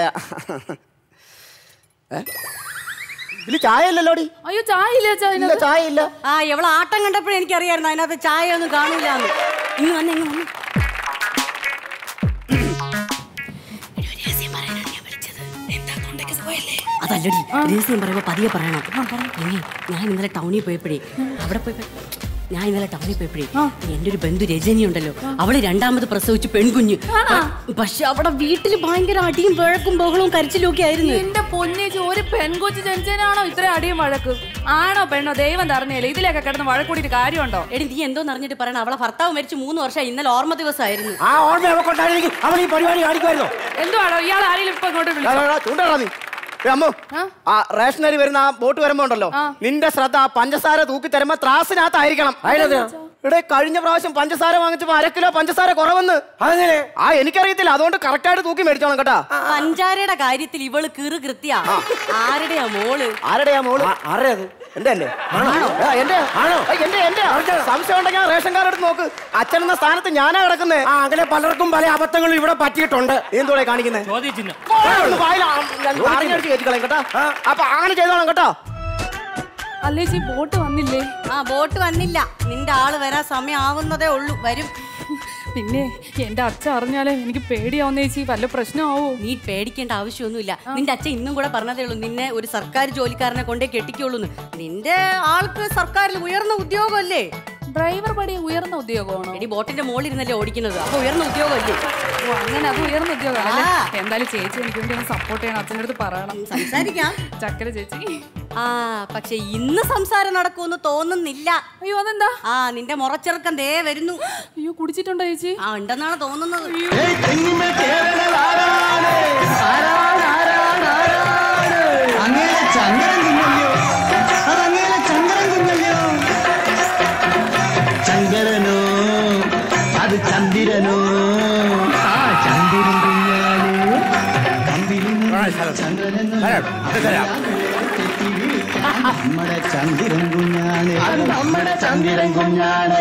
ഇതില് ചായ ഇല്ലല്ലോടി. അയ്യോ, ചായ ഇല്ല. ചായ ഇല്ല. ആ, എവളെ ആട്ടം കണ്ടപ്പോഴേ എനിക്കറിയായിരുന്നു അതിനകത്ത് ചായ ഒന്നും കാണൂലെന്ന്. ഇന്ന് വന്ന് അതല്ലടി, രഹസ്യം പറയുമ്പോ പതിയെ പറയണം. ഞാൻ ഇന്നലെ ടൗണിൽ പോയപ്പോഴേ എന്റെ ഒരു ബന്ധു രജനി ഉണ്ടല്ലോ, അവള് രണ്ടാമത് പ്രസവിച്ചു പെൺകുഞ്ഞ്. പക്ഷെ അവിടെ വീട്ടില് ഭയങ്കര അടിയും വഴക്കും ബഹളവും കരച്ചിലും ഒക്കെ ആയിരുന്നു. എന്റെ പൊന്നേച്ചി, ഒരു പെൺകൊച്ചു ജനിച്ചതിനാണോ ഇത്ര അടിയും വഴക്കും? ആണോ പെണ്ണോ ദൈവം തറഞ്ഞല്ലേ, ഇതിലൊക്കെ കിടന്ന് വഴക്കൂടിയിട്ട് കാര്യമുണ്ടോ? എടി, നീ എന്തോന്ന് അറിഞ്ഞിട്ട് പറയണം. അവളെ ഭർത്താവ് മരിച്ചു 3 വർഷം. ഇന്നലെ ഓർമ്മ ദിവസമായിരുന്നു. ആ ഓർമ്മ അവൾ ഈ പരിപാടി കാണിക്കുമായിരുന്നോ? എന്തുവാണോ ഇയാൾ ആരെങ്കിലും ഇപ്പൊ ഇങ്ങോട്ട് വിളിച്ചു? അമ്മോ, ആ റേഷനറി വരുന്ന ആ ബോട്ട് വരുമ്പോ ഉണ്ടല്ലോ, നിന്റെ ശ്രദ്ധ ആ പഞ്ചസാര തൂക്കി തരുമ്പോ ത്രാസിനകത്തായിരിക്കണം. ഇവിടെ കഴിഞ്ഞ പ്രാവശ്യം പഞ്ചസാര വാങ്ങിച്ചപ്പോ 1 കിലോ പഞ്ചസാര കുറവെന്ന്. അങ്ങനെ എനിക്കറിയത്തില്ല, അതുകൊണ്ട് കറക്റ്റ് ആയിട്ട് തൂക്കി മേടിച്ചോണം കേട്ടാ. പഞ്ചാരയുടെ കാര്യത്തിൽ ഇവള് കിറു കൃത്യ. ആരുടെയാ മോള്? ആരുടെയാ മോള്? ആരുടെ അത്? എന്റെ അല്ലേ? എന്റെ സംശയം ഉണ്ടെങ്കിൽ റേഷൻ കാർഡ് എടുത്ത് നോക്ക്. അച്ഛനെന്ന സ്ഥാനത്ത് ഞാനാ കിടക്കുന്നേ. അങ്ങനെ പലർക്കും പല അബദ്ധങ്ങളും ഇവിടെ പറ്റിയിട്ടുണ്ട്. എന്തോടെ കാണിക്കുന്നേ? കേട്ടിക്കളയും കേട്ടോ. അപ്പൊ അങ്ങനെ ചെയ്തോണം കേട്ടോ. അല്ലേ ചേച്ചി ബോട്ട് വന്നില്ലേ? ബോട്ട് വന്നില്ല. നിന്റെ ആള് വരാൻ സമയം ആവുന്നതേ ഉള്ളൂ. വരും. പിന്നെ എന്റെ അച്ഛൻ അറിഞ്ഞാലേ എനിക്ക് പേടിയാവുന്ന ചേച്ചി. വല്ല പ്രശ്നമാവോ? നീ പേടിക്കേണ്ട ആവശ്യമൊന്നുമില്ല. നിന്റെ അച്ഛൻ ഇന്നും കൂടെ പറഞ്ഞതേ ഉള്ളൂ നിന്നെ ഒരു സർക്കാർ ജോലിക്കാരനെ കൊണ്ടേ കെട്ടിക്കുള്ളൂ. നിന്റെ ആൾക്ക് സർക്കാരിൽ ഉയർന്ന ഉദ്യോഗമല്ലേ? ഡ്രൈവർ പടി ഉയർന്ന ഉദ്യോഗമാണോ? എടി ബോട്ടിന്റെ മുകളിൽ ഇരുന്നല്ലേ ഓടിക്കുന്നത്. അപ്പൊ ഉയർന്ന ഉദ്യോഗമല്ലേ? അങ്ങനെ അത് ഉയർന്ന ഉദ്യോഗമാണ്. എന്തായാലും ചേച്ചി എനിക്ക് വേണ്ടി ഒന്ന് സപ്പോർട്ട് ചെയ്യണം. അച്ഛൻ്റെ അടുത്ത് പറയണം. സംസാരിക്കാം ചക്കര ചേച്ചി. പക്ഷെ ഇന്ന് സംസാരം നടക്കുമെന്ന് തോന്നുന്നില്ല. അയ്യോ അതെന്താ? നിന്റെ മുറച്ചെറുക്കം ദേ വരുന്നു. അയ്യോ കുടിച്ചിട്ടുണ്ടോ ചേച്ചി? ഉണ്ടെന്നാണ് തോന്നുന്നത്. ചന്ദ്രനോ അത് ചന്ദ്രനോ ചന്ദ്രൻ നമ്മുടെ ചന്ദ്രൻ കുഞ്ഞാണ് നമ്മുടെ ചന്ദ്രൻ കുഞ്ഞാണ്.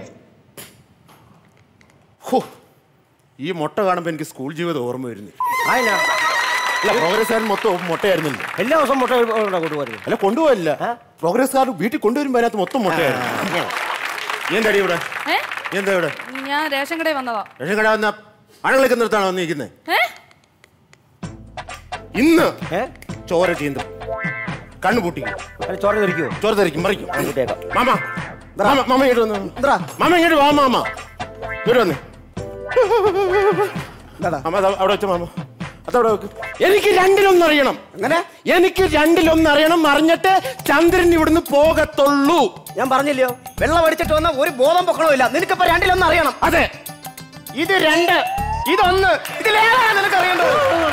ഈ മുട്ട കാണുമ്പോ എനിക്ക് സ്കൂൾ ജീവിതം ഓർമ്മ വരുന്നു. അല്ല പ്രോഗ്രസ്സുകാരൻ മൊത്തം മുട്ടയായിരുന്നില്ല. എല്ലാ ദിവസവും മുട്ട കൊണ്ടുപോയിരുന്നു. അല്ല കൊണ്ടുപോയില്ല, പ്രോഗ്രസ്സുകാർ വീട്ടിൽ കൊണ്ടുവരുമ്പോ അതിനകത്ത് മൊത്തം മുട്ടയായിരുന്നു. എന്താടി ഇവിടെ? എന്താ ഇവിടെ? ഞാൻ റേഷൻ കടയിൽ വന്നതാ. റേഷൻ കട വന്ന ആണുങ്ങളൊക്കെ നിർത്താണോ വന്നിരിക്കുന്നത്? ഇന്ന് ചോര ചീന്തും, കണ്ണു പൊട്ടിക്കും, ചോര തെറിക്കുമോ? ചോര തെറിക്കും, മറിക്കും. മാമ മാമ ഇങ്ങോട്ട് വന്നു. മാമ ഇങ്ങോട്ട് വാ. മാമ ഇങ്ങോട്ട് വന്ന്. മാമ അവിടെ വെച്ച മാമ അതവിടെ വെക്ക്. എനിക്ക് രണ്ടിലൊന്നറിയണം. അങ്ങനെ എനിക്ക് രണ്ടിലൊന്നറിയണം. അറിഞ്ഞിട്ട് ചന്ദ്രൻ ഇവിടുന്ന് പോകത്തുള്ളൂ. ഞാൻ പറഞ്ഞില്ലയോ, വെള്ളം അടിച്ചിട്ട് വന്ന ഒരു ബോധം പൊക്കണമില്ല. നിനക്കിപ്പോ രണ്ടിലൊന്നും അറിയണം. അതെ, ഇത് 2, ഇതൊന്ന്. ഇതിലേതാണ് നിനക്ക് അറിയേണ്ടത്?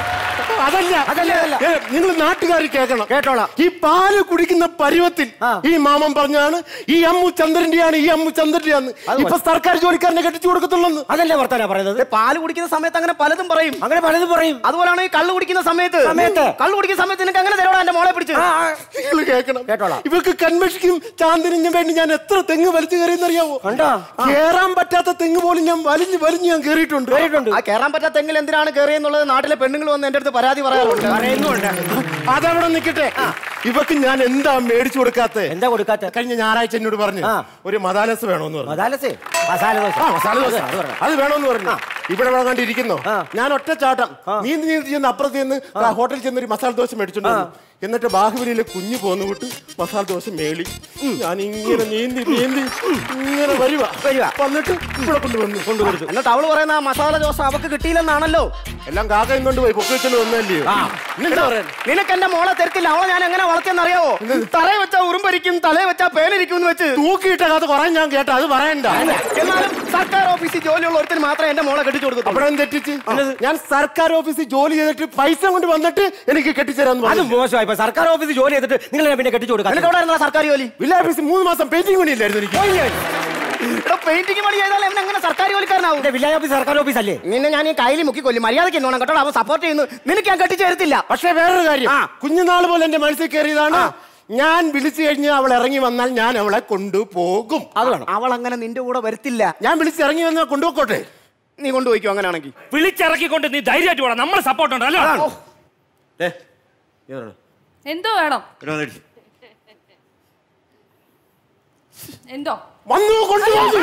അതല്ല നിങ്ങൾ നാട്ടുകാർ കേൾക്കണം. കേട്ടോളാം. ഈ പാല് കുടിക്കുന്ന പരുവത്തിൽ ഈ മാമൻ പറഞ്ഞാണ് ഈ അമ്മു ചന്ദ്രന്റെയാണ്, ഈ അമ്മു ചന്ദ്രന്റെയാണ്. ഇപ്പൊ സർക്കാർ ജോലിക്കാരനെ കെട്ടിച്ചു കൊടുക്കത്തുള്ളൂ. അതല്ലേ വർത്താനാ പറയുന്നത്? പാല് കുടിക്കുന്ന സമയത്ത് അങ്ങനെ പലതും പറയും. അങ്ങനെ പലതും പറയും. അതുപോലാണ് ഈ കള്ളു കുടിക്കുന്ന സമയത്ത് കള്ളു കുടിക്കുന്ന സമയത്ത് നിനക്ക് അങ്ങനെ തരോടാ എന്റെ മോളെ പിടിച്ച്. നിങ്ങൾ കേൾക്കണം. കേട്ടോളാം. ഇവർക്ക് കൺവെൻഷനും ചാന്ദിനും വേണ്ടി ഞാൻ എത്ര തെങ്ങ് വലിച്ചു കയറിയെന്നറിയാവോ? കേറാൻ പറ്റാത്ത തെങ്ങ് പോലും ഞാൻ വലിഞ്ഞ് ഞാൻ കയറിയിട്ടുണ്ട്. ആ കേറാൻ പറ്റാത്ത തെങ്ങിൽ എന്തിനാണ് കയറിയെന്നുള്ളത് നാട്ടിലെ പെണ്ണുങ്ങൾ വന്ന് എന്റെ അടുത്ത് പരാതി പറയാറുണ്ട്. അതവിടെ നിൽക്കട്ടെ. ഇവക്ക് ഞാൻ എന്താ മേടിച്ചു കൊടുക്കാത്ത? എന്താ കൊടുക്കാത്ത? കഴിഞ്ഞ ഞായറാഴ്ച എന്നോട് പറഞ്ഞു ഒരു മദാലസ് വേണമെന്ന് പറഞ്ഞു. മസാല ദോശ അത് വേണമെന്ന് പറഞ്ഞു. ഇവിടെ കണ്ടിരിക്കുന്നോ? ഞാൻ ഒറ്റ ചാട്ടം നീന്തി ചെന്ന് അപ്പുറത്ത് ചെന്ന് ഹോട്ടലിൽ ചെന്ന് ഒരു മസാല ദോശ മേടിച്ചോണ്ട് എന്നിട്ട് ബാഹുബലിയിലെ കുഞ്ഞു പോന്നു വിട്ട് മസാല ദോശ മേളി ഞാൻ ഇങ്ങനെ നീന്തി ഇങ്ങനെ വരുവാ വന്നിട്ട് ഇവിടെ കൊണ്ടുവരുന്നു. എന്നിട്ട് അവള് പറയുന്ന മസാല ദോശ അവക്ക് കിട്ടിയില്ലെന്നാണല്ലോ. എല്ലാം കാക്കയും കൊണ്ടുപോയി പൊക്കിച്ചോണ്ട് വന്നല്ലയോ? നിനക്ക് എന്റെ മോളെ തരത്തില്ല. അവളെ ഞാൻ എങ്ങനെ വളർത്തിയെന്നറിയാവോ? തലയെ വെച്ചാ ഉറുമ്പരിക്കും, തലയെ വെച്ചാ പേനരിക്കും എന്ന് വെച്ച് തൂക്കിയിട്ട കഥ പറയാൻ ഞാൻ കേട്ട. അത് പറയണ്ട. എന്നാലും സർക്കാർ ഓഫീസിൽ ജോലിയുള്ള ഒരുത്തിന് മാത്രമേ എന്റെ മോളെ കെട്ടിച്ചു കൊടുക്കൂ. അപ്പോഴും തെറ്റിച്ച് ഞാൻ സർക്കാർ ഓഫീസിൽ ജോലി ചെയ്തിട്ട് പൈസ കൊണ്ട് വന്നിട്ട് എനിക്ക് കെട്ടിച്ചേരാന്ന് പറഞ്ഞു. മോശമായി. സർക്കാർ ഓഫീസിൽ ജോലി ചെയ്തിട്ട് നിങ്ങൾ പിന്നെ കെട്ടിച്ചു കൊടുക്കാം. സർക്കാർ ജോലി വില്ലേജ് ഓഫീസിൽ 3 മാസം പെയിന്റിംഗ് പണിയില്ലായിരുന്നു എനിക്ക്. പെയിന്റിംഗ് പണി ചെയ്താൽ എങ്ങനെ സർക്കാർ ജോലിക്കാരനാവും? വില്ലേജ് ഓഫീസ് സർക്കാർ ഓഫീസ് അല്ലേ? നിന്നെ ഞാൻ ഈ കയ്യിൽ മുക്കിക്കൊല്ലും. മര്യാദയ്ക്ക് എന്നോണം കേട്ടോ. അവൻ സപ്പോർട്ട് ചെയ്യുന്നു. നിനക്ക് ഞാൻ കെട്ടിച്ചു തരത്തില്ല. പക്ഷേ വേറൊരു കാര്യം, കുഞ്ഞുനാൾ പോലെ എന്റെ മനസ്സിൽ കയറിയതാണ്. ഞാൻ വിളിച്ചു കഴിഞ്ഞാൽ അവൾ ഇറങ്ങി വന്നാൽ ഞാൻ അവളെ കൊണ്ടുപോകും. അതാണ്. അവൾ അങ്ങനെ നിന്റെ കൂടെ വരത്തില്ല. ഞാൻ വിളിച്ചിറങ്ങി വന്നാൽ കൊണ്ടുപോക്കോട്ടെ. നീ കൊണ്ടുപോയിക്കോ. അങ്ങനെയാണെങ്കിൽ വിളിച്ചിറക്കിക്കൊണ്ട് നീ ധൈര്യമായിട്ട് പോടാ. നമ്മൾ സപ്പോർട്ട് ഉണ്ട്. അല്ലോ എന്തോ വേണം? എന്തോ വന്നു കൊണ്ടുപോകും.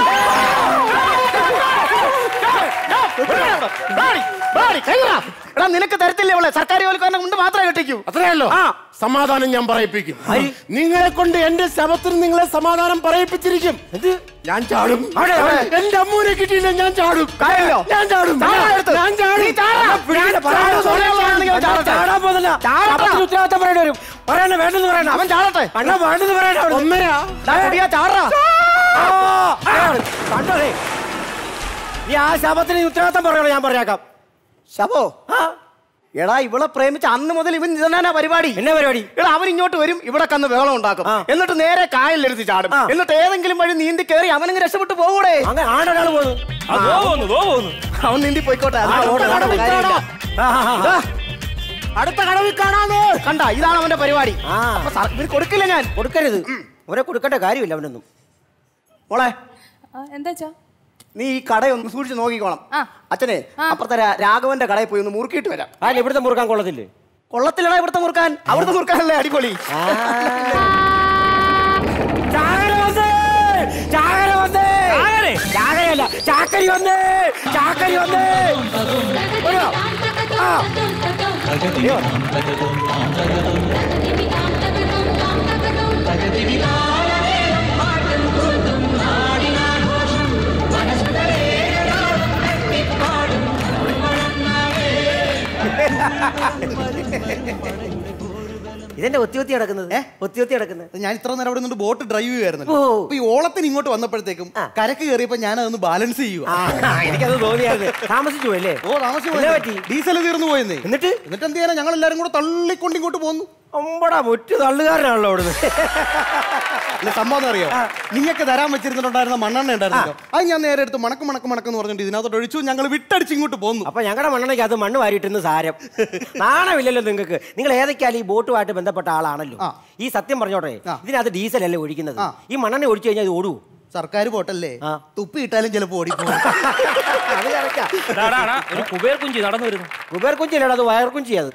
നിനക്ക് തരത്തില്ലേ അവളെ? സർക്കാർ ജോലിക്കാരനെ കൊണ്ട് മാത്രമേ കെട്ടിക്കൂ. അത്രയല്ലോ. സമാധാനം ഞാൻ പറയിപ്പിക്കും. നിങ്ങളെ കൊണ്ട് എന്റെ ശവത്തിന് നിങ്ങളെ സമാധാനം പറയിപ്പിച്ചിരിക്കും. ഞാൻ ചാടും. എന്റെ അമ്മൂനെ കിട്ടിയില്ല ഞാൻ ചാടും. ഞാൻ ചാടും. ഉത്തരവാദിത്തം പറയേണ്ടി വരും. പറയണ വേണ്ടെന്ന് പറയണം. അവൻ ചാടട്ടെ. അണ്ണ വേണ്ടെന്ന് പറയണം. കണ്ടോളേ, നീ ആ ശവത്തിന് ഉത്തരവാദിത്തം പറയണോ? ഞാൻ പറയാക്കാം. ശവോ? എടാ ഇവളെ പ്രേമിച്ച അന്ന് മുതൽ ഇവൻ ഇതെന്നാ പരിപാടി? എന്നാ പരിപാടി? എടാ അവൻ ഇങ്ങോട്ട് വരും, ഇവിടെ കന്ന് ബഹളം ഉണ്ടാക്കും, എന്നിട്ട് നേരെ കായലിലെടുത്ത് ചാടും, എന്നിട്ട് ഏതെങ്കിലും വഴി നീന്തി കയറി അവനങ്ങ് രക്ഷപ്പെട്ടു പോകൂടെ? അവൻ നീന്തി പോയിക്കോട്ടെ. അടുത്ത കടവിൽ കാണാമോ? കണ്ട, ഇതാണ് അവന്റെ പരിപാടി. കൊടുക്കില്ല, ഞാൻ കൊടുക്കരുത്. അവരെ കൊടുക്കേണ്ട കാര്യമില്ല അവനൊന്നും. മോളെ എന്താ നീ ഈ കടയൊന്ന് സൂക്ഷിച്ച് നോക്കിക്കോണം. അച്ഛനെ അപ്പുറത്തെ രാഘവന്റെ കടയിൽ പോയി ഒന്ന് മുറുക്കിയിട്ട് വരാം. ഇവിടുത്തെ മുറുക്കാൻ കൊള്ളത്തില്ലേ? കൊള്ളത്തില്ലടാ ഇവിടുത്തെ മുറുക്കാൻ, അവിടുത്തെ മുറുക്കാനല്ലേ അടിപൊളി. ചാക്കരി വന്നേ, ചാക്കരി വന്നേ. ഇതെന്നെ ഒത്തി നടക്കുന്നത്, ഒത്തി നടക്കുന്നത്. ഞാൻ ഇത്ര നേരം അവിടെ നിന്ന് ബോട്ട് ഡ്രൈവ് ചെയ്യുമായിരുന്നു. അപ്പൊ ഈ ഓളത്തിന് ഇങ്ങോട്ട് വന്നപ്പോഴത്തേക്കും കരക്ക് കയറിയപ്പോ ഞാൻ അതൊന്ന് ബാലൻസ് ചെയ്യുക. എനിക്കത് തോന്നിയായിരുന്നു. താമസിച്ചു പോയല്ലേ? താമസിച്ചു. ഡീസൽ തീർന്നു പോയെന്നേ. എന്നിട്ട് എന്ത് ചെയ്യാനാ, ഞങ്ങൾ എല്ലാരും കൂടെ തള്ളിക്കൊണ്ട് ഇങ്ങോട്ട് പോന്നു. അമ്പടാ മുറ്റു തള്ളുകാരനാണല്ലോ അവിടുന്ന്. സംഭവം അറിയോ, നിങ്ങൾക്ക് തരാൻ വെച്ചിരുന്നിട്ടുണ്ടായിരുന്ന മണ്ണെണ്ണ ഉണ്ടായിരുന്നല്ലോ, അത് ഞാൻ നേരെ എടുത്ത് മണക്കെന്ന് പറഞ്ഞിട്ട് ഇതിനകത്തോട്ട് ഒഴിച്ചു. ഞങ്ങൾ വിട്ടടിച്ച് ഇങ്ങോട്ട് പോന്നു. അപ്പൊ ഞങ്ങളുടെ മണ്ണെണ്ണയ്ക്ക് അത് മണ്ണ് വാരിയിട്ടെന്ന് സാരം. നാണമില്ലല്ലോ നിങ്ങൾക്ക്. നിങ്ങൾ ഏതൊക്കെയാലും ഈ ബോട്ടുമായിട്ട് ബന്ധപ്പെട്ട ആളാണല്ലോ. ഈ സത്യം പറഞ്ഞോട്ടെ, ഇതിനകത്ത് ഡീസൽ അല്ലേ ഒഴിക്കുന്നത്. ഈ മണ്ണെണ്ണ ഒഴിച്ചു കഴിഞ്ഞാൽ ഇത് ഓടൂ. സർക്കാർ ബോട്ടല്ലേ, തുപ്പി ഇട്ടാലും ചിലപ്പോ ഓടിപ്പോകും. ഒരു കുബേർ കുഞ്ചി നടന്നു വരുന്നു. കുബേർ കുഞ്ചിയല്ലേടാ, അത് വയർ കുഞ്ചി. അത്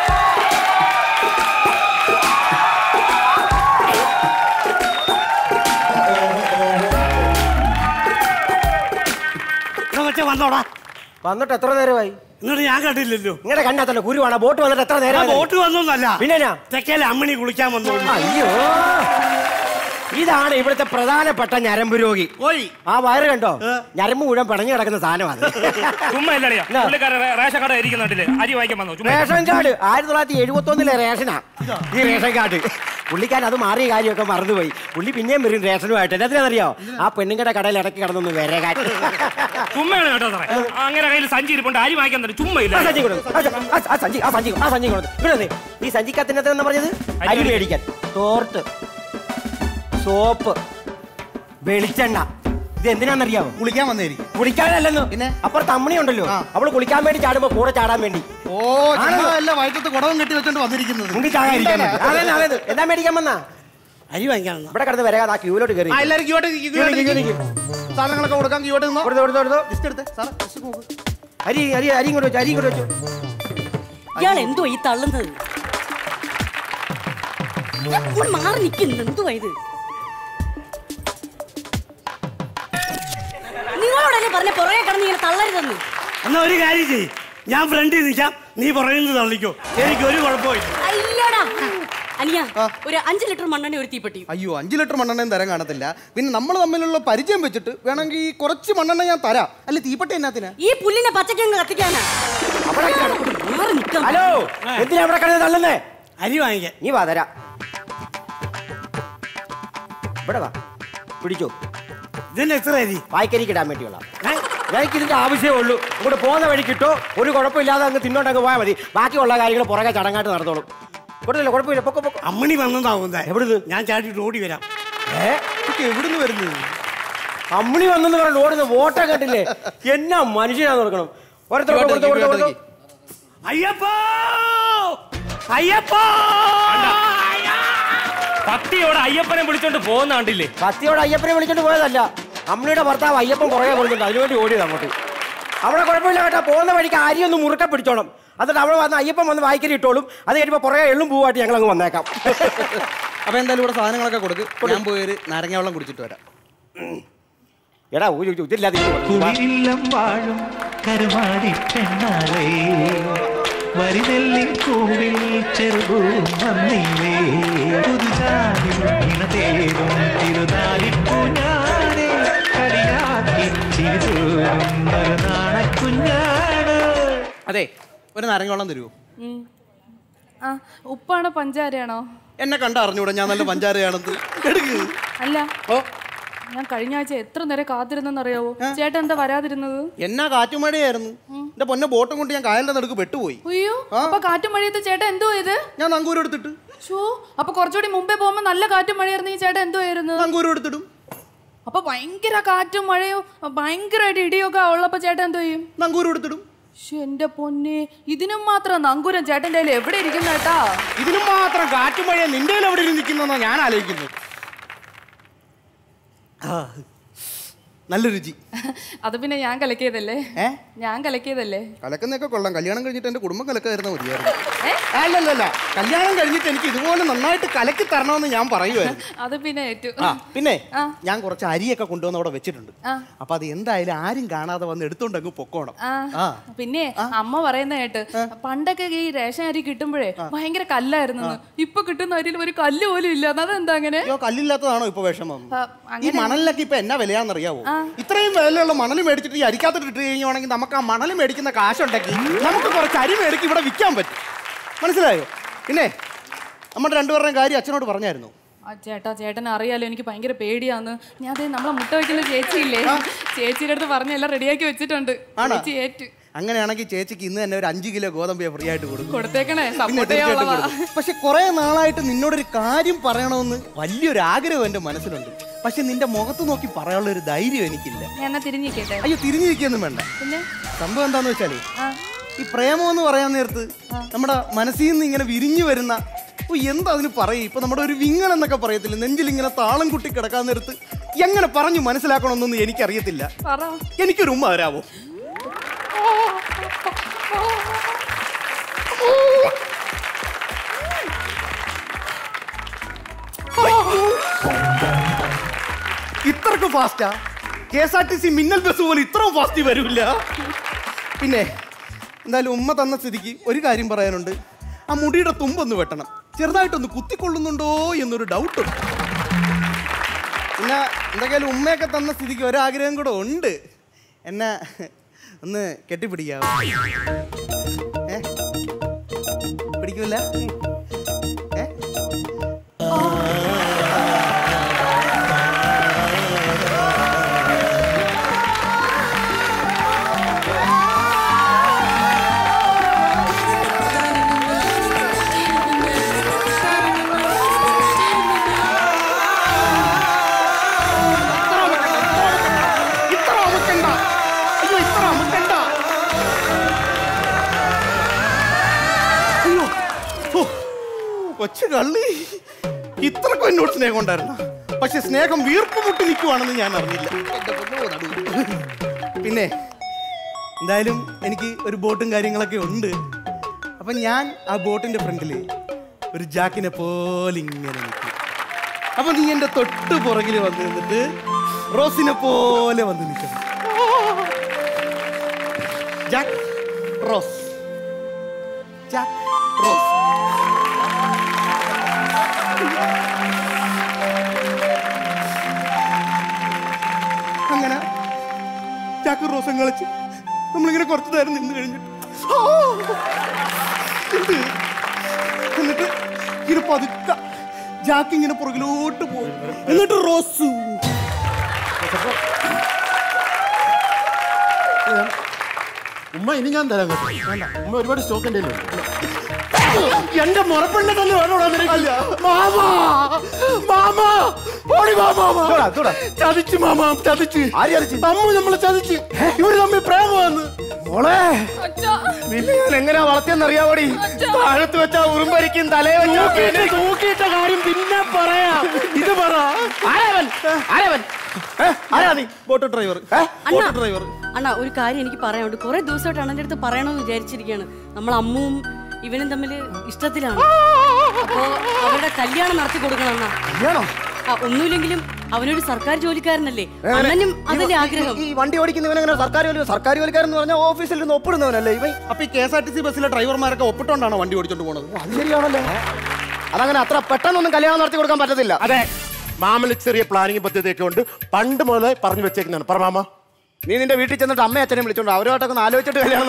വന്നോടാ. വന്നിട്ട് എത്ര നേരമായി? എന്നിട്ട് ഞാൻ കണ്ടില്ലല്ലോ. നിങ്ങളുടെ കണ്ണാത്തല്ലോ കുരുവാണ്. ബോട്ട് വന്നിട്ട് എത്ര നേരം? ബോട്ട് വന്നൊന്നല്ല, പിന്നെ തെക്കേലെ അമ്മണി കുളിക്കാൻ വന്നു. അയ്യോ, ഇതാണ് ഇവിടുത്തെ പ്രധാനപ്പെട്ട ഞരമ്പ് രോഗി. ആ വയറ് കണ്ടോ, ഞരമ്പ് മുഴുവൻ പിണഞ്ഞു കിടക്കുന്ന സാധനമാണ്. റേഷൻ കാർഡ് ഇരിക്കുന്നുണ്ടല്ലേ, അരി വായിക്കാൻ വന്നു. റേഷൻ കാർഡ് 1971 റേഷനാ ഈ റേഷൻ കാർഡ്. പുള്ളിക്കാരൻ അത് മാറിയ കാര്യമൊക്കെ മറന്നുപോയി. പുള്ളി പിന്നെയും വരും റേഷനുമായിട്ട്. എന്നറിയോ, ആ പെണ്ണുങ്ങളുടെ കടയിൽ ഇടയ്ക്ക് കിടന്നൊന്ന് വേറെ കാര്യം. ചുമ്മാണ് കേട്ടോ സാറേ, അങ്ങനെ കയ്യിൽ സഞ്ചി ഇരിപ്പുണ്ട്, അരി വാങ്ങിക്കാൻ തന്നെ ചുമ്മാ ഇല്ല. ഈ സഞ്ചിക്കത്തിനകത്ത് എന്ന് പറഞ്ഞത് അരി മേടിക്കാൻ, തോർത്ത്, സോപ്പ്, വെളിച്ചെണ്ണ. ഇത് എന്തിനാണെന്നറിയാമോ? കുളിക്കാൻ വന്നേരിക്കും. കുളിക്കാനല്ലെന്ന്, പിന്നെ അപ്പുറത്ത് അമ്മണി ഉണ്ടല്ലോ, അവള് കുളിക്കാൻ വേണ്ടി ചാടുമ്പോ കൂടെ ചാടാൻ വേണ്ടി. ഓ, അല്ല വയറ്റത്ത് കുടവും കെട്ടി വെച്ചോണ്ട് വന്നിരിക്കുന്നത്. എന്താ മേടിക്കാൻ വന്നാ? അരി വാങ്ങിക്കാൻ. ഇവിടെ കിടന്ന് വരാ, ആ ക്യൂലോട്ട് കയറി. സാധനങ്ങളൊക്കെ കൊടുക്കാൻ ക്യൂട്ട് അരി അരി അരി ഇങ്ങോട്ട് വെച്ചു, അരി ഇങ്ങോട്ട് വെച്ചു. ഇയാൾ എന്തോ ഈ തള്ളുന്നത്? മാറി നിൽക്കുന്നു, എന്തുവാ ഇത്? നിങ്ങളോടല്ലേ പറഞ്ഞ പുറകെ കിടന്ന് ഇങ്ങനെ തള്ളരുതെന്ന്. എന്നാ ഒരു കാര്യം ചെയ്യ്, ഞാൻ ഫ്രണ്ടിൽ നിൽക്കാം, നീ പുറകിൽ തള്ളിക്കോ, എനിക്ക് ഒരു കുഴപ്പമില്ല. അയ്യടാ അനിയ, ഒരു 5 ലിറ്റർ മണ്ണെണ്ണ ഒരു തീപ്പെട്ടി. അയ്യോ, 5 ലിറ്റർ മണ്ണെണ്ണയും തരാൻ കാണത്തില്ല. പിന്നെ നമ്മൾ തമ്മിലുള്ള പരിചയം വെച്ചിട്ട് വേണമെങ്കിൽ കുറച്ച് മണ്ണെണ്ണ ഞാൻ തരാം. അല്ല, തീപ്പെട്ടി എന്നാത്തിനാ? ഈ പുല്ലിനെ പച്ചക്കങ്ങ് കത്തിക്കാനാ. ഹലോ, എന്തിനാ അവിടെ കിടന്ന് തള്ളുന്നേ? അരി വാങ്ങിക്കാൻ. നീ വാ, തരാം. ഇവിടെ വാ, പിടിച്ചോ. ഇതിന്റെ എത്ര അരി? വായിക്കരിക്കിടാൻ വേണ്ടിയുള്ള. എനിക്ക് ഇതിന്റെ ആവശ്യമേ ഉള്ളൂ. ഇവിടെ പോകുന്ന വഴി കിട്ടോ, ഒരു കുഴപ്പമില്ലാതെ അങ്ങ് തിന്നോണ്ടങ്ങ് പോയാൽ മതി. ബാക്കിയുള്ള കാര്യങ്ങൾ പുറകെ ചടങ്ങായിട്ട് നടന്നോളും. കൊടുത്തില്ല, കുഴപ്പമില്ല. പൊക്കെ പൊക്കെ. അമ്മണി വന്നതാവുന്നേ. എവിടുന്ന്? ഞാൻ ചാടിയിട്ട് ഓടി വരാം. എവിടുന്ന് വരുന്നത്? അമ്മണി വന്നെന്ന് പറഞ്ഞ ഓടുന്ന വോട്ടം കണ്ടില്ലേ? എന്നാ മനുഷ്യനാന്ന് നോക്കണം. അയ്യപ്പോ അയ്യപ്പോ, ഭക്തിയോടെ അയ്യപ്പനെ വിളിച്ചോണ്ട് പോകുന്ന കണ്ടില്ലേ? ഭക്തിയോടെ അയ്യപ്പനെ വിളിച്ചോണ്ട് പോയതല്ല, അമ്മയുടെ ഭർത്താവ് അയ്യപ്പൻ പുറകെ കൊടുത്തിട്ടുണ്ട്, അതിനുവേണ്ടി ഓടിയത് അങ്ങോട്ട്. അവിടെ കുഴപ്പമില്ല കേട്ടോ, പോകുന്ന വഴിക്ക് അരിയൊന്ന് മുറുക്കെ പിടിച്ചോണം. എന്നിട്ട് അവിടെ വന്ന് അയ്യപ്പൻ വന്ന് വായിക്കരി ഇട്ടോളും. അത് കഴിയുമ്പോൾ പുറകെ എള്ളും പൂവായിട്ട് ഞങ്ങൾ അങ്ങ് വന്നേക്കാം. അപ്പൊ എന്തായാലും ഇവിടെ സാധനങ്ങളൊക്കെ കൊടുക്ക്, ഞാൻ പോയി ഒരു നാരങ്ങ വെള്ളം കുടിച്ചിട്ട് വരാം. എടാ ഇതില്ലാതെ വാഴും കരുമാടി പെണ്ണാളേ, വരിനെല്ലി കൂമ്പിൽ ചെറുപൂം വന്നില്ലേ, പുതുജാതി ഇണതേടും തിരുനാളിപ്പൂഞ്ഞാണേ, കളിയാക്കി ചിരിതൂരും ഒരു നാണക്കുഞ്ഞാണ്. അതെ, ഒരു നാരങ്ങ വെള്ളം തരുമോ? ഉപ്പാണോ പഞ്ചാരയാണോ? എന്നെ കണ്ട അറിഞ്ഞൂടെ ഞാൻ നല്ല പഞ്ചാരയാണെന്ന്? അല്ല, ഞാൻ കഴിഞ്ഞ ആഴ്ച എത്ര നേരം കാത്തിരുന്നെന്നറിയാവോ? ചേട്ടൻ എന്താ വരാതിരുന്നത്? എന്നാ കാറ്റുമഴയായിരുന്നു. എന്റെ പൊന്നെ ബോട്ടും കൊണ്ട് ഞാൻ കായലിന്റെ നടുക്ക് പെട്ടുപോയി. അയ്യോ, അപ്പൊ കാറ്റും മഴയത്ത് ചേട്ടൻ എന്തോ ഇത്? ഞാൻ നങ്കൂരം എടുത്തിട്ട്. അപ്പൊ കുറച്ചുകൂടി മുമ്പേ പോകുമ്പോ നല്ല കാറ്റും മഴയായിരുന്നെങ്കിൽ ചേട്ടൻ എന്തോ ആയിരുന്നു? നങ്കൂരം എടുത്തിടും. അപ്പൊ ഭയങ്കര കാറ്റും മഴയോ ഭയങ്കരമായിട്ട് ഇടിയൊക്കെ ഉള്ളപ്പോ ചേട്ടൻ എന്തോ ചെയ്യും? നങ്കൂരം എടുത്തിടും. എന്റെ പൊന്നെ, ഇതിനും മാത്രം നങ്കൂരം ചേട്ടൻ്റെ കയ്യിൽ എവിടെ ഇരിക്കുന്ന കേട്ടാ? ഇതിനും മാത്രം കാറ്റും മഴ നിന്റെ എവിടെ ഇരിക്കുന്ന ഞാൻ ആലോചിക്കുന്നു. നല്ല രുചി. അത് പിന്നെ ഞാൻ കലക്കിയതല്ലേ? ഞാൻ കലക്കിയതല്ലേ? കലക്കുന്നൊക്കെ കൊള്ളാം. കല്യാണം കഴിഞ്ഞിട്ട് എന്റെ കുടുംബം കലക്കായിരുന്ന മതിയായിരുന്നു. അല്ലല്ല, കല്യാണം കഴിഞ്ഞിട്ട് എനിക്ക് ഇതുപോലെ നന്നായിട്ട് കലക്കി തരണമെന്ന് ഞാൻ പറയുമായിരുന്നു. അത് പിന്നെ ഏറ്റു. പിന്നെ ഞാൻ കുറച്ച് അരിയൊക്കെ കൊണ്ടുവന്ന് അവിടെ വെച്ചിട്ടുണ്ട്. അപ്പൊ അത് എന്തായാലും ആരും കാണാതെ വന്ന് എടുത്തോണ്ടങ്ങ് പൊക്കോണം. പിന്നെ അമ്മ പറയുന്ന കേട്ട് പണ്ടൊക്കെ ഈ റേഷൻ അരി കിട്ടുമ്പോഴേ ഭയങ്കര കല്ലായിരുന്നു. ഇപ്പൊ കിട്ടുന്ന അരിയിൽ ഒരു കല്ല് പോലും ഇല്ല. അതെന്താ അങ്ങനെ? കല്ലില്ലാത്തതാണോ ഇപ്പൊ വിഷമം? ഈ മണലിലൊക്കെ ഇപ്പൊ എന്നാ വിലയാന്നറിയാവോ? ഇത്രയും വിലയുള്ള മണൽ മേടിച്ചിട്ട് ഈ അരിക്കാത്തിട്ട് ഇട്ട് കഴിഞ്ഞാണെങ്കിൽ നമുക്ക് ആ മണൽ മേടിക്കുന്ന കാശുണ്ടെങ്കിൽ നമുക്ക് കുറച്ച് അരി മേടിക്ക് ഇവിടെ വിൽക്കാൻ പറ്റും. മനസ്സിലായോ? പിന്നെ നമ്മുടെ രണ്ടുപേരുടെയും കാര്യം അച്ഛനോട് പറഞ്ഞായിരുന്നു. ചേട്ടൻ അറിയാലോ എനിക്ക് ഭയങ്കര പേടിയാന്ന്. ഞാൻ നമ്മളെ മുട്ട വയ്ക്കുന്ന ചേച്ചിയില്ലേ, ചേച്ചിയുടെ അടുത്ത് പറഞ്ഞ് എല്ലാം റെഡിയാക്കി വെച്ചിട്ടുണ്ട്. അങ്ങനെയാണെങ്കിൽ ചേച്ചിക്ക് ഇന്ന് തന്നെ ഒരു 5 കിലോ ഗോതമ്പ് ഫ്രീ ആയിട്ട് കൊടുത്തേക്കണേ. പക്ഷെ കുറെ നാളായിട്ട് നിന്നോടൊരു കാര്യം പറയണമെന്ന് വലിയൊരു ആഗ്രഹം എന്റെ മനസ്സിലുണ്ട്. പക്ഷെ നിന്റെ മുഖത്ത് നോക്കി പറയാനുള്ള ഒരു ധൈര്യം എനിക്കില്ല. അയ്യോ, തിരിഞ്ഞിരിക്കൊന്നും വേണ്ട. സംഭവം എന്താന്ന് വെച്ചാല് ഈ പ്രേമം എന്ന് പറയാൻ നേരത്ത് നമ്മുടെ മനസ്സിൽ നിന്ന് ഇങ്ങനെ വിരിഞ്ഞു വരുന്ന എന്താ അതിന് പറയും? ഇപ്പൊ നമ്മുടെ ഒരു വിങ്ങൽ എന്നൊക്കെ പറയത്തില്ല, നെഞ്ചിൽ ഇങ്ങനെ താളം കുട്ടി കിടക്കാൻ നേരത്ത് എങ്ങനെ പറഞ്ഞു മനസ്സിലാക്കണമെന്നൊന്നും എനിക്കറിയത്തില്ല. എനിക്കൊരു ഉമ്മ തരാവോ? ഇത്രക്ക് ഫാസ്റ്റാ? KSRTC മിന്നൽ ബസ് പോലെ ഇത്രയും ഫാസ്റ്റ് വരില്ല. പിന്നെ എന്തായാലും ഉമ്മ തന്ന സ്ഥിതിക്ക് ഒരു കാര്യം പറയാനുണ്ട്. ആ മുടിയുടെ തുമ്പൊന്ന് വെട്ടണം. ചെറുതായിട്ടൊന്ന് കുത്തിക്കൊള്ളുന്നുണ്ടോ എന്നൊരു ഡൗട്ട്. പിന്നെ എന്തൊക്കെയാലും ഉമ്മയൊക്കെ തന്ന സ്ഥിതിക്ക് ഒരാഗ്രഹം കൂടെ ഉണ്ട്. എന്നെ ഒന്ന് കെട്ടിപ്പിടിക്കാവോ? പിടിക്കൂല? കൊച്ചു കള്ളി, ഇത്രക്കും എന്നോട് സ്നേഹം ഉണ്ടായിരുന്നു. പക്ഷെ സ്നേഹം വീർപ്പ് മുട്ടി നിൽക്കുവാണെന്ന് ഞാൻ അറിഞ്ഞില്ല. പിന്നെ എന്തായാലും എനിക്ക് ഒരു ബോട്ടും കാര്യങ്ങളൊക്കെ ഉണ്ട്. അപ്പം ഞാൻ ആ ബോട്ടിന്റെ ഫ്രണ്ടിൽ ഒരു ജാക്കിനെ പോലെ ഇങ്ങനെ നിൽക്കും. അപ്പൊ നീ എൻ്റെ തൊട്ട് പുറകിൽ വന്ന് നിന്നിട്ട് റോസിനെ പോലെ വന്ന് നിൽക്കണം. Jack Rose, Jack Rose. അങ്ങനെ ജാക്ക് റോസും കളിച്ച് നമ്മളിങ്ങനെ കുറച്ചു നേരം നിന്ന് കഴിഞ്ഞിട്ട് എന്നിട്ട് ഇങ്ങനെ പതുക്ക ജാക്ക് ഇങ്ങനെ പുറകിലോട്ട് പോയി. എന്നിട്ട് റോസ് ഉമ്മ ഇനി ഞാൻ തരാം കേട്ടോ. ഉമ്മ ഒരുപാട് സ്റ്റോക്ക് എൻ്റെ എന്റെ മുറപ്പെണ്ണ തന്നെ ചതിച്ചു മാമ, ചതിച്ച് അമ്മ നമ്മളെ ചതിച്ച്. ഇവര് തമ്മിൽ പ്രേമമാന്ന്. മോളെ നിന്നെ ഞാൻ എങ്ങനെയാ വളർത്തിയെന്നറിയാവോടി? താഴത്ത് വെച്ചാ ഉറുമ്പരിക്കും തലയെ വെച്ചാ തൂക്കിയിട്ട കാര്യം പിന്നെ പറയാം. ഇത് പറ, ആരവൻ ആരവൻ ആരാ നീ? Boat driver. Boat driver. അണ്ണാ ഒരു കാര്യം എനിക്ക് പറയാനുണ്ട്. കുറെ ദിവസമായിട്ട് അണ്ണന്റെ അടുത്ത് പറയണമെന്ന് വിചാരിച്ചിരിക്കുകയാണ്. നമ്മൾ അമ്മുവും ഇവനും തമ്മിൽ ഇഷ്ടത്തിലാണ്. അപ്പോ അവരുടെ കല്യാണം നടത്തി കൊടുക്കണം അണ്ണാ. ഒന്നുമില്ലെങ്കിലും അവനൊരു സർക്കാർ ജോലിക്കാരനല്ലേ, അണ്ണനും അതിന്റെ ആഗ്രഹം. ഈ വണ്ടി ഓടിക്കുന്നവനെ സർക്കാർ ജോലിക്കാരൻ എന്ന് പറഞ്ഞാൽ ഓഫീസിൽ നിന്ന് ഒപ്പിടുന്നവനല്ലേ ഇവൻ? അപ്പൊ ഈ KSRTC ബസ്സിലെ ഡ്രൈവർമാരൊക്കെ ഒപ്പിട്ടോണ്ടാണോ വണ്ടി ഓടിച്ചോണ്ട് പോണത്? അത് ശരിയാണല്ലോ. അതങ്ങനെ അത്ര പെട്ടെന്നൊന്നും കല്യാണം നടത്തി കൊടുക്കാൻ പറ്റത്തില്ല. അതെ, മാമന് ചെറിയ പ്ലാനിങ് പദ്ധതിയൊക്കെ ഉണ്ട്. പണ്ട് മുതലേ പറഞ്ഞു വെച്ചേക്കുന്നതാണ്. പറ മാമ. നീ നിന്റെ വീട്ടിൽ ചെന്നിട്ട് അമ്മയും അച്ഛനെ വിളിച്ചോണ്ട് അവരോട്ടൊക്കെ ഒന്ന് ആലോചിച്ചിട്ട് കല്യാണം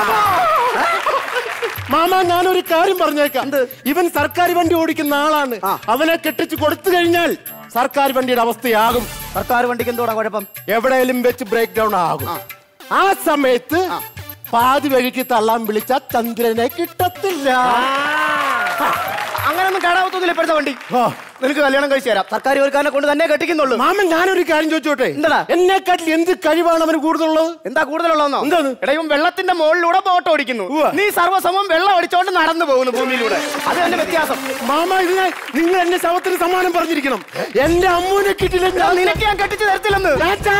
മാമ, ഞാനൊരു കാര്യം പറഞ്ഞേക്കാം. ഇവൻ സർക്കാർ വണ്ടി ഓടിക്കുന്ന ആളാണ്. അവനെ കെട്ടിച്ച് കൊടുത്തു കഴിഞ്ഞാൽ സർക്കാർ വണ്ടിയുടെ അവസ്ഥയാകും. സർക്കാർ വണ്ടിക്ക് എന്തോടാ കുഴപ്പം? എവിടെയെങ്കിലും വെച്ച് ബ്രേക്ക് ഡൗൺ ആകും. ആ സമയത്ത് പാതി വഴിക്ക് തള്ളാൻ വിളിച്ച ചന്ദ്രനെ കിട്ടത്തില്ല. അങ്ങനൊന്നും കേടാവത്തൊന്നുമില്ല ഇപ്പോഴത്തെ വണ്ടി. നിനക്ക് കല്യാണം കഴിച്ചു തരാം. സർക്കാർ ജോലിക്കാരനെ കൊണ്ട് തന്നെ കെട്ടിക്കുന്നുള്ളൂ. മാമൻ ഞാനൊരു കാര്യം ചോദിച്ചോട്ടെ, എന്താ എന്നെക്കാട്ടിൽ എന്ത് കഴിവാണ് അവന് കൂടുതലുള്ളത്? എന്താ കൂടുതലുള്ളതെന്നോ? എന്താണ്? എടാ ഇവൻ വെള്ളത്തിന്റെ മുകളിലൂടെ ബോട്ട് ഓടിക്കുന്നു, നീ സർവ്വസമം വെള്ളം ഓടിച്ചോണ്ട് നടന്നു പോകുന്നു ഭൂമിയിലൂടെ. അത് തന്നെ വ്യത്യാസം. മാമ ഇതിനെ നിങ്ങൾ എന്നെ ശവത്തിന് സമ്മാനം പറഞ്ഞിരിക്കണം. എന്റെ അമ്മൂനെ കിട്ടില്ല. നിനക്ക് ഞാൻ കെട്ടിച്ച് തരത്തില്ലെന്ന്.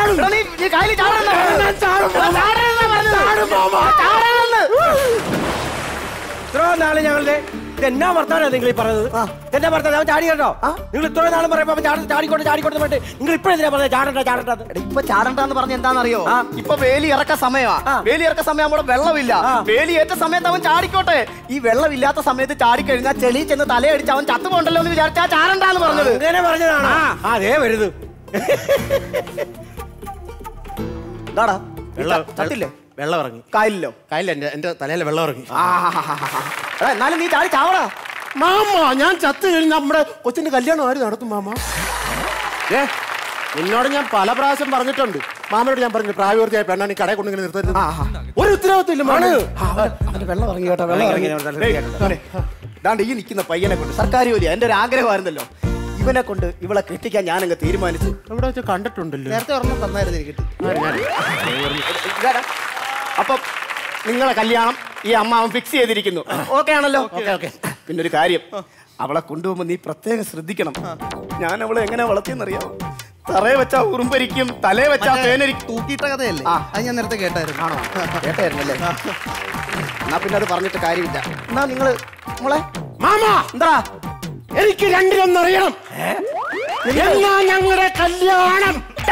ഇത്ര നാള് ഞങ്ങളുടെ എന്നാ വർത്താനാ നിങ്ങൾ ഈ പറഞ്ഞത്? എന്നാ വർത്താനം? അവൻ ചാടി കേട്ടോ? നിങ്ങൾ ഇത്ര നാളും പറയുമ്പോ ചാടിക്കോട്ടെ പറഞ്ഞിട്ട് നിങ്ങൾ ഇപ്പഴെന്തിനാ പറഞ്ഞത് ചാടണ്ട? ഇപ്പൊ ചാടണ്ടെന്ന് പറഞ്ഞ എന്താണെന്നറിയോ? ഇപ്പൊ വേലി ഇറക്ക സമയമാ. വേലി ഇറക്ക സമയം അവിടെ വെള്ളമില്ല. വേലി ഏറ്റ സമയത്ത് അവൻ ചാടിക്കോട്ടെ. ഈ വെള്ളമില്ലാത്ത സമയത്ത് ചാടിക്കഴിഞ്ഞാൽ ചെളി ചെന്ന് തലയടിച്ച് അവൻ ചത്തുപോണ്ടല്ലോ എന്ന് വിചാരിച്ചാ ചാടണ്ടെന്ന് പറഞ്ഞത്. ഇങ്ങനെ പറഞ്ഞതാണ്. അതേ വരുത്. എന്താടാ ചത്തില്ലേ? വെള്ളം ഇറങ്ങി കായലിലോ? കായലിൽ എന്റെ തലയിലെ വെള്ളം ഇറങ്ങി. എന്നാലും നീ ചാടി ചാവടാ. മാമ ഞാൻ ചത്ത് കഴിഞ്ഞ് നമ്മുടെ കൊച്ചിന്റെ കല്യാണം ആര് നടത്തും മാമ? നിന്നോട് ഞാൻ പല പ്രാവശ്യം പറഞ്ഞിട്ടുണ്ട്. മാമനോട് ഞാൻ പറഞ്ഞു പ്രായപൂർത്തിയായ പെണ്ണാണ് ഈ കടയിൽ കൊണ്ടിങ്ങനെ നിർത്തരുത്. ഒരു ഉത്തരവാദിത്വം ഇല്ല. വെള്ളം ഇറങ്ങി കേട്ടോ, വെള്ളം ഇറങ്ങി. ദാണ്ട് ഈ നിൽക്കുന്ന പയ്യനെ കൊണ്ട് സർക്കാർ ജോലി എന്റെ ഒരു ആഗ്രഹമായിരുന്നല്ലോ. ഇവനെ കൊണ്ട് ഇവളെ കെട്ടിക്കാൻ ഞാനങ്ങ് തീരുമാനിച്ചു. ഇവിടെ വെച്ച് കണ്ടിട്ടുണ്ടല്ലോ. നേരത്തെ ഒരെണ്ണം തന്നായിരുന്നു എനിക്ക്. അപ്പം നിങ്ങളെ കല്യാണം ഈ അമ്മാവൻ ഫിക്സ് ചെയ്തിരിക്കുന്നു. ഓക്കെ ആണല്ലോ? പിന്നെ ഒരു കാര്യം, അവളെ കൊണ്ടുപോകുമ്പോ നീ പ്രത്യേകം ശ്രദ്ധിക്കണം. ഞാൻ അവളെ എങ്ങനെ വളർത്തിയെന്നറിയാമോ? തറയെ വെച്ചാ ഉറുമ്പരിക്കും, തലയെ വെച്ചാ പേനരിക്കും. തൂക്കിയിട്ട കഥയല്ലേ? അത് ഞാൻ നേരത്തെ കേട്ടായിരുന്നു. ആണോ? കേട്ടായിരുന്നല്ലേ? എന്നാ പിന്നെ അത് പറഞ്ഞിട്ട് കാര്യമില്ല. എന്നാ നിങ്ങള് മോളെ മാമ എന്താ എനിക്ക് രണ്ടിലൊന്നറിയണം. എന്നാ ഞങ്ങളുടെ കല്യാണം?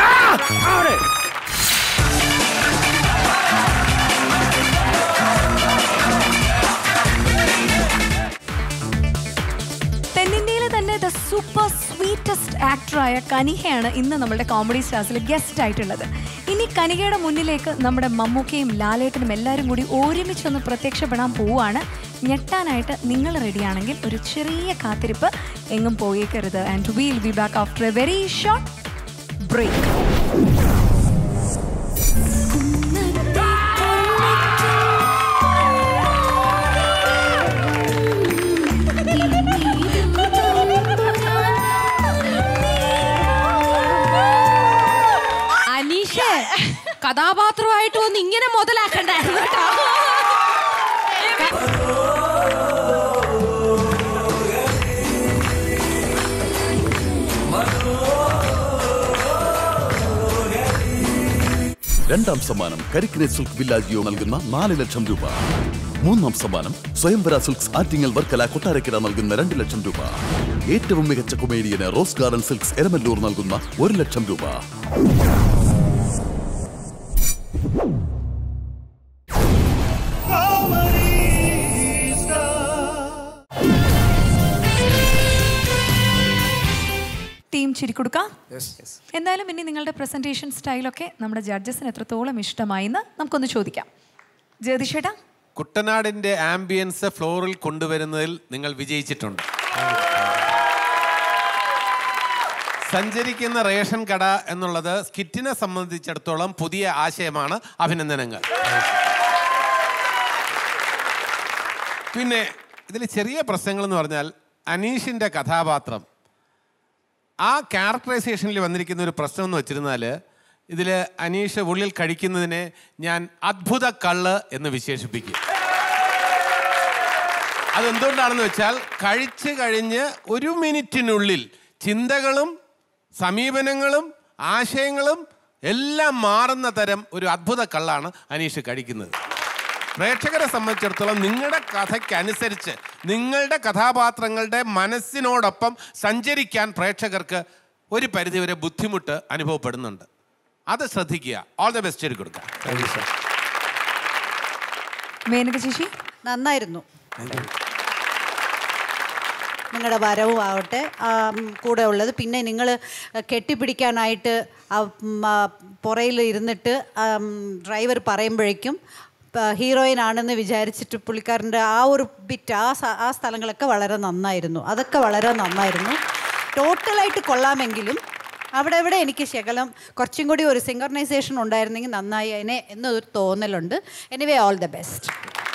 തെന്നിന്ത്യയിലെ തന്നെ ദ സൂപ്പർ സ്വീറ്റസ്റ്റ് ആക്ടറായ കനിഹയാണ് ഇന്ന് നമ്മുടെ കോമഡി സ്റ്റാർസിൽ ഗസ്റ്റ് ആയിട്ടുള്ളത്. ഇനി കനികയുടെ മുന്നിലേക്ക് നമ്മുടെ മമ്മൂക്കയും ലാലേട്ടനും എല്ലാവരും കൂടി ഒരുമിച്ചൊന്ന് പ്രത്യക്ഷപ്പെടാൻ പോവുകയാണ്. ഞെട്ടാനായിട്ട് നിങ്ങൾ റെഡിയാണെങ്കിൽ ഒരു ചെറിയ കാത്തിരിപ്പ്, എങ്ങും പോയേക്കരുത്. And will be back after a very short break. അനീഷേ, കഥാപാത്രമായിട്ട് ഒന്ന് ഇങ്ങനെ മുതലാക്കണ്ടായിരുന്നു കേട്ടോ. രണ്ടാം സമ്മാനം കരിക്കിനെ സിൽക്ക് വില്ലാജിയോ നൽകുന്ന 4 ലക്ഷം രൂപ. മൂന്നാം സമ്മാനം സ്വയംവര സിൽക്സ് ആറ്റിങ്ങൽ വർക്കല കൊട്ടാരക്കര നൽകുന്ന 2 ലക്ഷം രൂപ. ഏറ്റവും മികച്ച കൊമേഡിയന് റോസ് ഗാർഡൻ സിൽക്സ് എരമല്ലൂർ നൽകുന്ന 1 ലക്ഷം രൂപ. ടീം ചിരിക്കൊടുക്ക. എന്തായാലും ഇനി നിങ്ങളുടെ പ്രസന്റേഷൻ സ്റ്റൈലൊക്കെ നമ്മുടെ ജഡ്ജസിന് എത്രത്തോളം ഇഷ്ടമായിന്ന് നമുക്കൊന്ന് ചോദിക്കാം. ജഗദീഷേട്ടാ, കുട്ടനാടിന്റെ ആംബിയൻസ് ഫ്ലോറിൽ കൊണ്ടുവരുന്നതിൽ നിങ്ങൾ വിജയിച്ചിട്ടുണ്ട്. സഞ്ചരിക്കുന്ന റേഷൻ കട എന്നുള്ളത് സ്കിറ്റിനെ സംബന്ധിച്ചിടത്തോളം പുതിയ ആശയമാണ്. അഭിനന്ദനങ്ങൾ. പിന്നെ ഇതിൽ ചെറിയ പ്രശ്നങ്ങൾ എന്ന് പറഞ്ഞാൽ അനീഷിൻ്റെ കഥാപാത്രം, ആ ക്യാരക്ടറൈസേഷനിൽ വന്നിരിക്കുന്ന ഒരു പ്രശ്നം എന്ന് വെച്ചിരുന്നാൽ ഇതിൽ അനീഷ് ഉള്ളിൽ കഴിക്കുന്നതിനെ ഞാൻ അത്ഭുത കള്ള് എന്ന് വിശേഷിപ്പിക്കും. അതെന്തുകൊണ്ടാണെന്ന് വെച്ചാൽ കഴിച്ച് കഴിഞ്ഞ് 1 മിനിറ്റിനുള്ളിൽ ചിന്തകളും സമീപനങ്ങളും ആശയങ്ങളും എല്ലാം മാറുന്ന തരം ഒരു അത്ഭുത കള്ളാണ് അനീഷ് കഴിക്കുന്നത്. പ്രേക്ഷകരെ സംബന്ധിച്ചിടത്തോളം നിങ്ങളുടെ കഥയ്ക്കനുസരിച്ച് നിങ്ങളുടെ കഥാപാത്രങ്ങളുടെ മനസ്സിനോടൊപ്പം സഞ്ചരിക്കാൻ പ്രേക്ഷകർക്ക് ഒരു പരിധിവരെ ബുദ്ധിമുട്ട് അനുഭവപ്പെടുന്നുണ്ട്. അത് ശ്രദ്ധിക്കുക. ഓൾ ദ ബെസ്റ്റ് ചെയ്ത് കൊടുക്കുക. മേനക ചേച്ചി, നന്നായിരുന്നു. നിങ്ങളുടെ വരവും ആവട്ടെ കൂടെ ഉള്ളത്. പിന്നെ നിങ്ങൾ കെട്ടിപ്പിടിക്കാനായിട്ട് പുറയിൽ ഇരുന്നിട്ട് ഡ്രൈവർ പറയുമ്പോഴേക്കും ഹീറോയിൻ ആണെന്ന് വിചാരിച്ചിട്ട് പുള്ളിക്കാരൻ്റെ ആ ഒരു ബിറ്റ് ആ സ്ഥലങ്ങളൊക്കെ വളരെ നന്നായിരുന്നു. അതൊക്കെ വളരെ നന്നായിരുന്നു. ടോട്ടലായിട്ട് കൊള്ളാമെങ്കിലും അവിടെ ഇവിടെ എനിക്ക് ശകലം കുറച്ചും കൂടി ഒരു സിങ്കർണൈസേഷൻ ഉണ്ടായിരുന്നെങ്കിൽ നന്നായി അതിനെ എന്നൊരു തോന്നലുണ്ട്. Anyway all the best.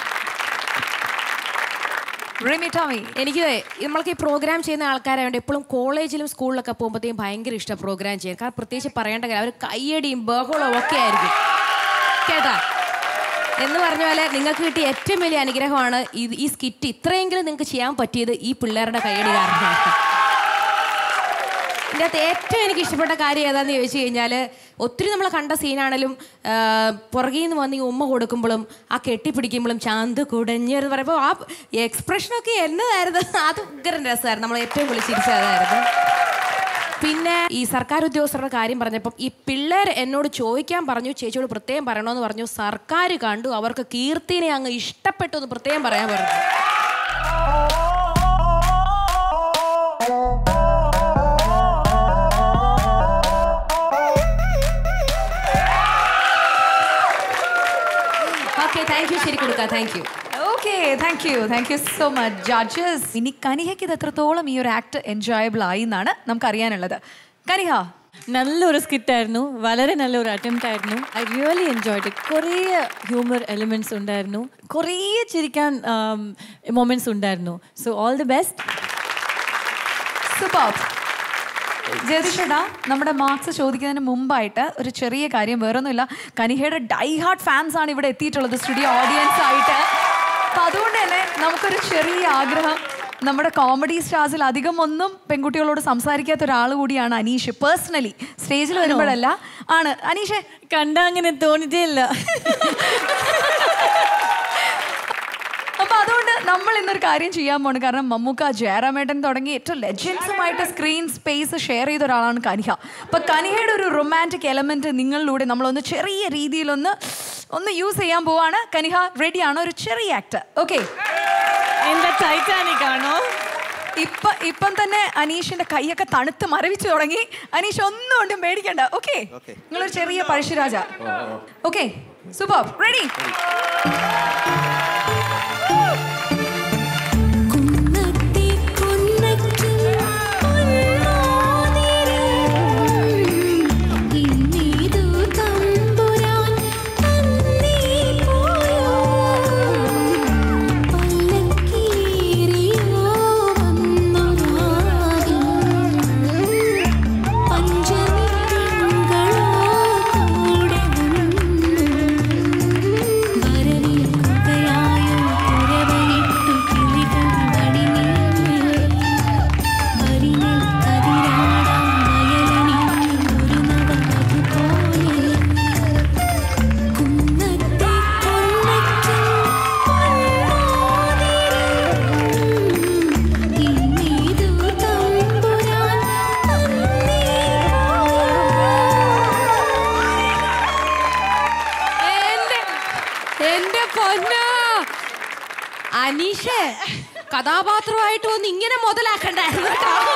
എനിക്ക് നമ്മൾക്ക് ഈ പ്രോഗ്രാം ചെയ്യുന്ന ആൾക്കാരായതുകൊണ്ട് എപ്പോഴും കോളേജിലും സ്കൂളിലൊക്കെ പോകുമ്പോഴത്തേക്കും ഭയങ്കര ഇഷ്ടം പ്രോഗ്രാം ചെയ്യാൻ. കാരണം പ്രത്യേകിച്ച് പറയേണ്ട കാര്യം അവർ കയ്യടിയും ബഹളവും ഒക്കെ ആയിരിക്കും കേട്ടാ. എന്ന് പറഞ്ഞ പോലെ നിങ്ങൾക്ക് കിട്ടിയ ഏറ്റവും വലിയ അനുഗ്രഹമാണ് ഈ സ്കിറ്റ് ഇത്രയെങ്കിലും നിങ്ങൾക്ക് ചെയ്യാൻ പറ്റിയത് ഈ പിള്ളേരുടെ കയ്യടി കാരണമാണ്. ഇതിൻ്റെ അകത്ത് ഏറ്റവും എനിക്ക് ഇഷ്ടപ്പെട്ട കാര്യം ഏതാണെന്ന് ചോദിച്ചു കഴിഞ്ഞാൽ ഒത്തിരി നമ്മൾ കണ്ട സീനാണെങ്കിലും പുറകിൽ നിന്ന് വന്ന് ഈ ഉമ്മ കൊടുക്കുമ്പോഴും ആ കെട്ടിപ്പിടിക്കുമ്പോഴും ചാന്ത് കുടഞ്ഞെന്ന് പറയുമ്പോൾ ആ എക്സ്പ്രഷനൊക്കെ എന്നതായിരുന്നു. അത് ഉഗ്രൻ രസമായിരുന്നു. നമ്മൾ ഏറ്റവും വിളിച്ചിരിച്ചതായിരുന്നു. പിന്നെ ഈ സർക്കാർ ഉദ്യോഗസ്ഥരുടെ കാര്യം പറഞ്ഞപ്പം ഈ പിള്ളേർ എന്നോട് ചോദിക്കാൻ പറഞ്ഞു, ചേച്ചിയോട് പ്രത്യേകം പറയണമെന്ന് പറഞ്ഞു. സർക്കാർ കണ്ടു, അവർക്ക് കീർത്തിനെ അങ്ങ് ഇഷ്ടപ്പെട്ടു എന്ന് പ്രത്യേകം പറയാൻ പറഞ്ഞു. Thank you so much judges. ഇനി കനിഹയ്ക്ക് ഇത് എത്രത്തോളം ഈ ഒരു ആക്ട് എൻജോയബിൾ ആയി എന്നാണ് നമുക്ക് അറിയാനുള്ളത്. കനിഹ, നല്ലൊരു സ്കിറ്റായിരുന്നു, വളരെ നല്ലൊരു അറ്റംപ്റ്റ് ആയിരുന്നു. I really enjoyed it. കുറേ ഹ്യൂമർ എലിമെന്റ്സ് ഉണ്ടായിരുന്നു, കുറേ ചിരിക്കാൻ മൊമെന്റ്സ് ഉണ്ടായിരുന്നു. So all the best. Super. ജയതിഷേടാ, നമ്മുടെ മാർക്സ് ചോദിക്കുന്നതിന് മുമ്പായിട്ട് ഒരു ചെറിയ കാര്യം, വേറൊന്നുമില്ല. കനിഹയുടെ ഡൈ ഹാർട്ട് ഫാൻസ് ആണ് ഇവിടെ എത്തിയിട്ടുള്ളത് സ്റ്റുഡിയോ ഓഡിയൻസ് ആയിട്ട്. അപ്പം അതുകൊണ്ട് തന്നെ നമുക്കൊരു ചെറിയ ആഗ്രഹം. നമ്മുടെ കോമഡി സ്റ്റാർസിൽ അധികം ഒന്നും പെൺകുട്ടികളോട് സംസാരിക്കാത്ത ഒരാൾ കൂടിയാണ് അനീഷ്. പേഴ്സണലി സ്റ്റേജിൽ വരുമ്പോഴല്ല ആണ്. അനീഷെ കണ്ട അങ്ങനെ തോന്നിട്ടേ ഇല്ല. അപ്പൊ അതുകൊണ്ട് നമ്മൾ ഇന്നൊരു കാര്യം ചെയ്യാൻ പോണ്. കാരണം മമ്മൂക്ക, ജയറാമേട്ടൻ തുടങ്ങി ഏറ്റവും ലെജൻസുമായിട്ട് സ്ക്രീൻ സ്പേസ് ഷെയർ ചെയ്ത ഒരാളാണ് കനിഹ. അപ്പൊ കനിഹയുടെ ഒരു റൊമാൻറ്റിക് എലമെന്റ് നിങ്ങളിലൂടെ നമ്മളൊന്ന് ചെറിയ രീതിയിലൊന്ന് യൂസ് ചെയ്യാൻ പോവാണ്. കനിഹ റെഡിയാണോ? ഒരു ചെറിയ ആക്ട്. ഓക്കെ, എന്താ ടൈറ്റാനിക് ആണോ? ഇപ്പം തന്നെ അനീഷിന്റെ കൈയൊക്കെ തണുത്ത് മരവിച്ചു തുടങ്ങി. അനീഷ് ഒന്നും കൊണ്ടും പേടിക്കണ്ട. ഓക്കെ, നിങ്ങളൊരു ചെറിയ പഴശ്ശിരാജ. Okay, super. റെഡി? അനീഷേ, കഥാപാത്രമായിട്ട് ഒന്ന് ഇങ്ങനെ മുതലാക്കണ്ടായിരുന്നു.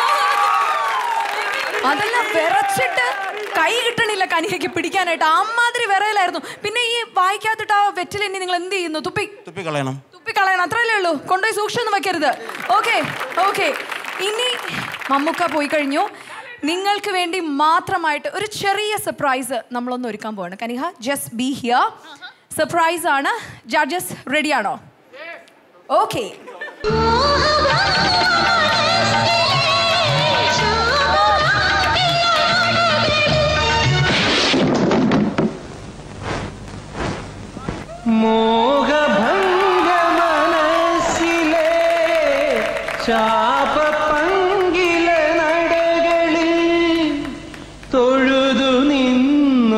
അതെല്ലാം വിറച്ചിട്ട് കൈ കിട്ടണില്ല കനിഹയ്ക്ക് പിടിക്കാനായിട്ട്. അമ്മാതിരി വിറയലായിരുന്നു. പിന്നെ ഈ വായിക്കാത്തിട്ട് ആ വെറ്റിലെന്നെ നിങ്ങൾ എന്ത് ചെയ്യുന്നു? തുപ്പിക്കളയണം. അത്രയല്ലേ ഉള്ളൂ. കൊണ്ടുപോയി സൂക്ഷിച്ചൊന്നും വെക്കരുത്. ഓക്കെ. ഇനി മമ്മൂക്ക പോയി കഴിഞ്ഞു. നിങ്ങൾക്ക് വേണ്ടി മാത്രമായിട്ട് ഒരു ചെറിയ സർപ്രൈസ് നമ്മളൊന്ന് ഒരുക്കാൻ പോവാണ്. Kaniha, just be here. Surprise ആണ്. ജഡ്ജസ് റെഡിയാണോ? ഓക്കെ. മോഹഭംഗ മനസ്സിലെ ശാപപങ്കില നടകളിൽ തൊഴുതു നിന്നു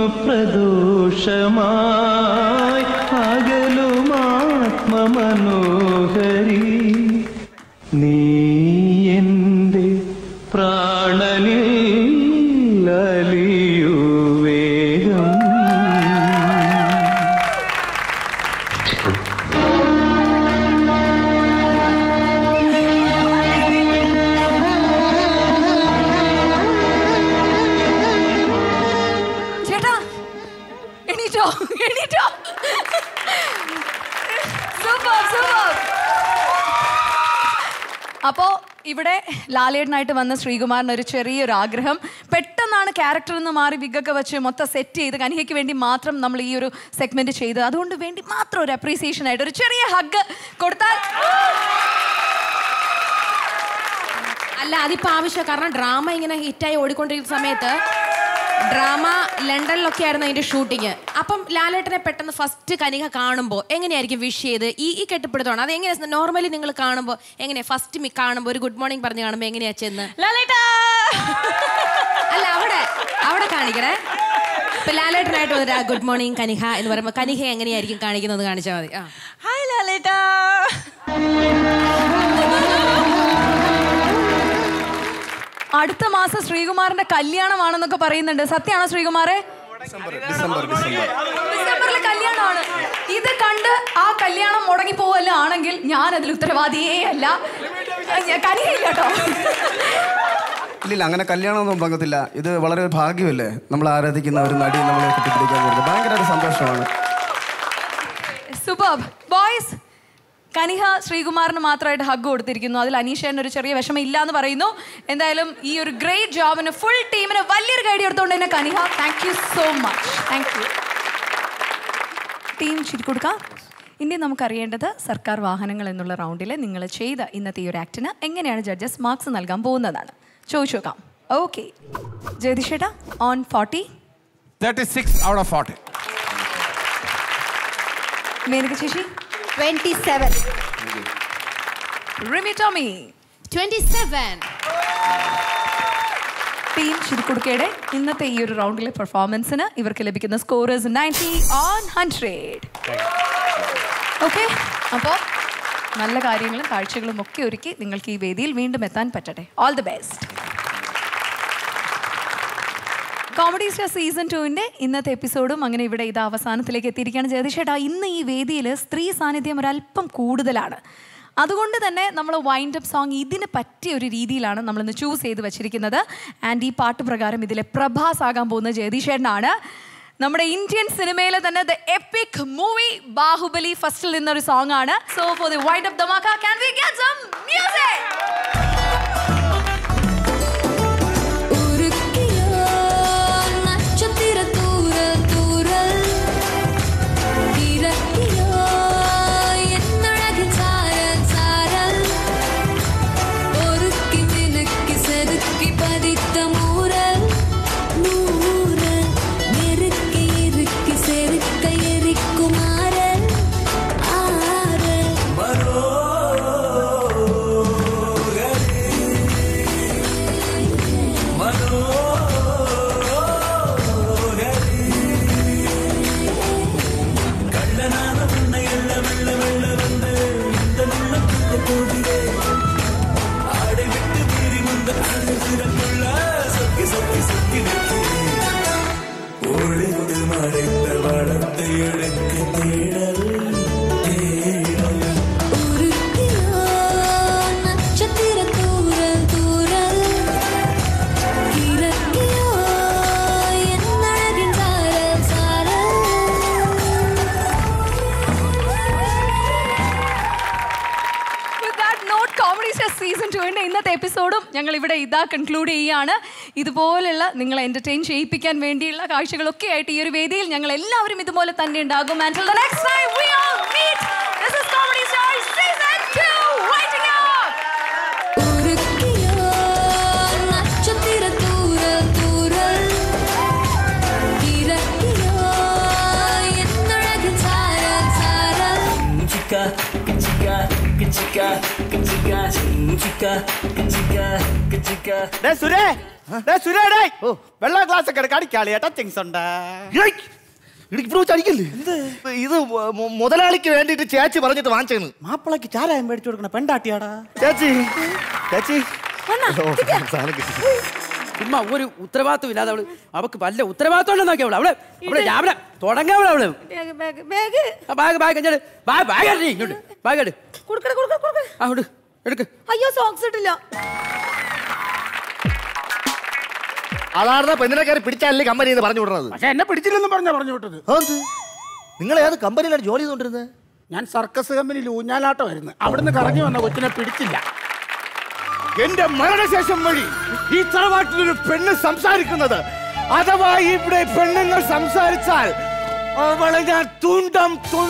പ്രദോഷമായി അകലുമാത്മമനോഹരി നീ എൻ്റെ പ്രാണനിൽ അലിയൂ വേഗം. ചേട്ടാ എണീറ്റോ? സൂപ്പർ. അപ്പോ ഇവിടെ ലാലേട്ടനായിട്ട് വന്ന ശ്രീകുമാറിന് ഒരു ചെറിയൊരു ആഗ്രഹം. പെട്ടെന്നാണ് ക്യാരക്ടറിൽ നിന്ന് മാറി വിഗൊക്കെ വെച്ച് മൊത്തം സെറ്റ് ചെയ്ത് കനികയ്ക്ക് വേണ്ടി മാത്രം നമ്മൾ ഈ ഒരു സെഗ്മെന്റ് ചെയ്ത്, അതുകൊണ്ട് വേണ്ടി മാത്രം ഒരു അപ്രീസിയേഷൻ ആയിട്ട് ഒരു ചെറിയ ഹഗ് കൊടുത്താൽ. അല്ല, അതിപ്പോ ആവശ്യം. കാരണം ഡ്രാമ ഇങ്ങനെ ഹിറ്റായി ഓടിക്കൊണ്ടിരിക്കുന്ന സമയത്ത് ഡ്രാമ ലണ്ടനിലൊക്കെ ആയിരുന്നു അതിന്റെ ഷൂട്ടിങ്. അപ്പം ലാലേട്ടനെ പെട്ടെന്ന് ഫസ്റ്റ് കനിക കാണുമ്പോൾ എങ്ങനെയായിരിക്കും വിഷ് ചെയ്ത് ഈ കെട്ടിപ്പിടുത്തമാണ് അത് എങ്ങനെയാ നോർമലി നിങ്ങൾ കാണുമ്പോൾ എങ്ങനെയാ ഫസ്റ്റ് കാണുമ്പോൾ ഒരു ഗുഡ് മോർണിംഗ് പറഞ്ഞ് കാണുമ്പോൾ എങ്ങനെയാ ചെന്ന് അല്ല അവിടെ കാണിക്കണേ. ഇപ്പൊ ലാലേട്ടനായിട്ട് വന്നിട്ട് ഗുഡ് മോർണിംഗ് കനിക എന്ന് പറയുമ്പോൾ കനിക എങ്ങനെയായിരിക്കും കാണിക്കുന്നത് കാണിച്ചാൽ മതി. ഹായ് ലാലേട്ടാ. അടുത്ത മാസം ശ്രീകുമാറിന്റെ കല്യാണമാണെന്നൊക്കെ പറയുന്നുണ്ട്. സത്യമാണോ ശ്രീകുമാറെ? ഡിസംബറിൽ കല്യാണമാണ്. ഇത് കണ്ട് ആ കല്യാണം മുടങ്ങി പോവല്ല ആണെങ്കിൽ ഞാൻ അതിൽ ഉത്തരവാദിയേ അല്ല. കനികയില്ല കേട്ടോ. ഇല്ല, അങ്ങനെ കല്യാണമൊന്നും പങ്കത്തില്ല. ഇത് വളരെ ഭാഗ്യമല്ലേ, നമ്മൾ ആരാധിക്കുന്ന ഒരു നടി നമ്മളെ കെട്ടിപ്പിടിക്കാൻ വരുന്നത് ഭയങ്കര ഒരു സന്തോഷമാണ്. Super boys. കനിഹ ശ്രീകുമാറിന് മാത്രമായിട്ട് ഹഗ് കൊടുത്തിരിക്കുന്നു. അതിൽ അനീഷേന് ഒരു ചെറിയ വിഷമം ഇല്ല എന്ന് പറയുന്നു. എന്തായാലും ഈ ഒരു ഗ്രേറ്റ് ജോബിന് ഫുൾ ടീമിന് വലിയൊരു ഗൈഡ് എടുത്തുകൊണ്ട് തന്നെ Kaniha, thank you so much. Thank you team. ശരി കൊടുക്കാം. ഇനി നമുക്കറിയേണ്ടത് സർക്കാർ വാഹനങ്ങൾ എന്നുള്ള റൗണ്ടിൽ നിങ്ങൾ ചെയ്ത ഇന്നത്തെ ഈ ഒരു ആക്ടിന് എങ്ങനെയാണ് ജഡ്ജസ് മാർക്സ് നൽകാൻ പോകുന്നതാണ് ചോദിച്ചു നോക്കാം. ഓക്കെ ജയതിഷേട്ടാ, ഓൺ 40. 36 out of 40. മേനക ചേച്ചി 27. റിമി ടോമി 27. ടീം ശിരിക്കുടുക്കയുടെ ഇന്നത്തെ ഈ ഒരു റൗണ്ടിലെ പെർഫോമൻസിന് ഇവർക്ക് ലഭിക്കുന്ന സ്കോറേഴ്സ് 90 on 100. ഓക്കെ, അപ്പോൾ നല്ല കാര്യങ്ങളും കാഴ്ചകളും ഒക്കെ ഒരുക്കി നിങ്ങൾക്ക് ഈ വേദിയിൽ വീണ്ടും എത്താൻ പറ്റട്ടെ. All the best. Comedy star season 2ന്റെ ഇന്നത്തെ എപ്പിസോഡും അങ്ങനെ ഇവിടെ ഇത് അവസാനത്തിലേക്ക് എത്തിയിരിക്കുകയാണ്. ജയതിഷേട്ടാ, ഇന്ന് ഈ വേദിയിൽ സ്ത്രീ സാന്നിധ്യം ഒരല്പം കൂടുതലാണ്. അതുകൊണ്ട് തന്നെ നമ്മൾ വൈൻഡ് അപ്പ് സോങ് ഇതിന് പറ്റിയ ഒരു രീതിയിലാണ് നമ്മളിന്ന് ചൂസ് ചെയ്ത് വെച്ചിരിക്കുന്നത്. ആൻഡ് ഈ പാട്ട് പ്രകാരം ഇതിലെ പ്രഭാസ് ആകാൻ പോകുന്ന ജയതിഷേട്ടനാണ്. നമ്മുടെ ഇന്ത്യൻ സിനിമയിലെ തന്നെ ദ എപ്പിക് മൂവി ബാഹുബലി ഫസ്റ്റിൽ നിന്നൊരു സോങ് ആണ്. So for the wind up Dhamaka, can we get some music? ഇന്നത്തെ എപ്പിസോഡും ഞങ്ങൾ ഇവിടെ ഇതാ കൺക്ലൂഡ് ചെയ്യുകയാണ്. ഇതുപോലുള്ള നിങ്ങളെ എന്റർടൈൻ ചെയ്യിപ്പിക്കാൻ വേണ്ടിയുള്ള കാഴ്ചകളൊക്കെ ആയിട്ട് ഈ ഒരു വേദിയിൽ ഞങ്ങൾ എല്ലാവരും ഇതുപോലെ തന്നെ ഉണ്ടാകും. Until the next time we all meet. This is Comedy Stars Season 2 waiting up. വെള്ള ഗ്ലാസ് ഒക്കെ കാണിക്കാളിയേട്ടാ തിങ്സ് ഉണ്ട്. ഇത് മുതലാളിക്ക് വേണ്ടിട്ട് ചേച്ചി പറഞ്ഞിട്ട് വാങ്ങിച്ചത്. മാപ്പിളക്ക് ചാരായം മേടിച്ചു കൊടുക്കണ പെണ്ടാട്ടിയാടാ. ചേച്ചി ചേച്ചി ചുമ്മാ ഒരു ഉത്തരവാദിത്വം ഇല്ലാതെ അവള് അവക്ക് വല്ല ഉത്തരവാദിത്വം ഉണ്ടെന്ന് നോക്കിയ അവള് അവള് രാവിലെ തുടങ്ങാവള അവള് അയ്യോ സോക്സ് ഇട്ടില്ല. അതാർന്ന പെണ്ണിനെ കയറി പിടിച്ചാലേ കമ്പനി പറഞ്ഞു വിടുന്നത്. പക്ഷെ എന്നെ പിടിച്ചില്ലെന്നും പറഞ്ഞു വിട്ടത്. നിങ്ങൾ ഏത് കമ്പനിയിലാണ് ജോലി ചെയ്തോണ്ടിരുന്നത്? ഞാൻ സർക്കസ് കമ്പനിയിൽ ഊഞ്ഞാലാട്ടമായിരുന്നു. അവിടുന്ന് കറങ്ങി വന്ന കൊച്ചിനെ പിടിച്ചില്ല. എന്റെ മരണശേഷം വഴി ഈ തറവാട്ടിലൊരു പെണ്ണ് സംസാരിക്കുന്നത്, അഥവാ ഇവിടെ പെണ്ണുങ്ങൾ സംസാരിച്ചാൽ അവളെ ഞാൻ തുണ്ടം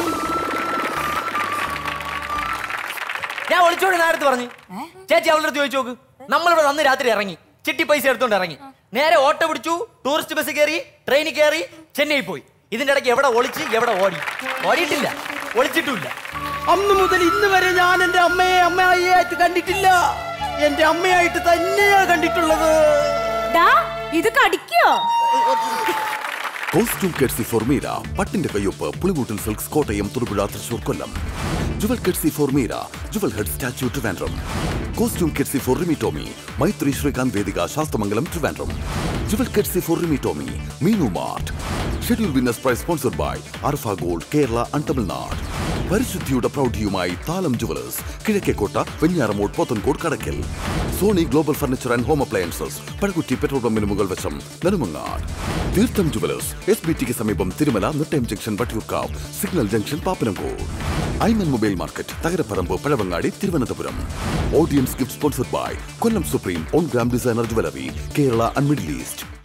ഞാൻ ഒളിച്ചോടി നേരത്തെ പറഞ്ഞു. ചേച്ചി അവളുടെ അടുത്ത് ചോദിച്ചു നോക്ക്. നമ്മളിവിടെ അന്ന് രാത്രി ഇറങ്ങി, ചിട്ടി പൈസ എടുത്തോണ്ട് ഇറങ്ങി, നേരെ ഓട്ടോ പിടിച്ചു, ടൂറിസ്റ്റ് ബസ് കയറി, ട്രെയിനിൽ കയറി, ചെന്നൈ പോയി. ഇതിന്റെ ഇടയ്ക്ക് എവിടെ ഒളിച്ച് എവിടെ ഓടിയിട്ടില്ല, ഒളിച്ചിട്ടുമില്ല. അന്ന് മുതൽ ഇന്ന് വരെ ഞാൻ എന്റെ അമ്മയെ അമ്മയായിട്ട് കണ്ടിട്ടില്ല. എന്റെ അമ്മയായിട്ട് തന്നെയാ കണ്ടിട്ടുള്ളത്. ഇത് കടിക്കോ? കോസ്റ്റ്യൂം കെഡ്സി ഫോർ മീര, പട്ടിന്റെ കയ്യൊപ്പ്, Pulikoottal silks, Kottayam, Thodupuzha, Thrissur, Kollam. Jewel courtesy for Meera, jewel head statue, Trivandrum. Costume courtesy for Rimi Tomy, Maithri Sreekanth Vedika, Sasthamangalam, Trivandrum. Jewel courtesy for Rimi Tomy, Meenu mart. Schedule winners prize sponsored by Arfa gold, Kerala and Tamilnadu. പരിശുദ്ധിയുടെ പ്രൗഢിയുമായി Thalam jewellers, Kizhakkekotta, Venjaramoodu, Pothencode, Kadakkal. Sony global furniture and home appliances, Pazhakutty petrol പമ്പിന് മുകൾ വശം, Nedumangad. Theertham jewellers, SBTക്ക് സമീപം, Thirumala, Nettayam junction, Vattiyoorkavu, signal junction, Pappanamcode. Aiman mobile market, Thakaraparambu, Pazhavangadi, Thiruvananthapuram. Audience gift sponsored by Kollam supreme one gram designer jewellery, Kerala and middle east.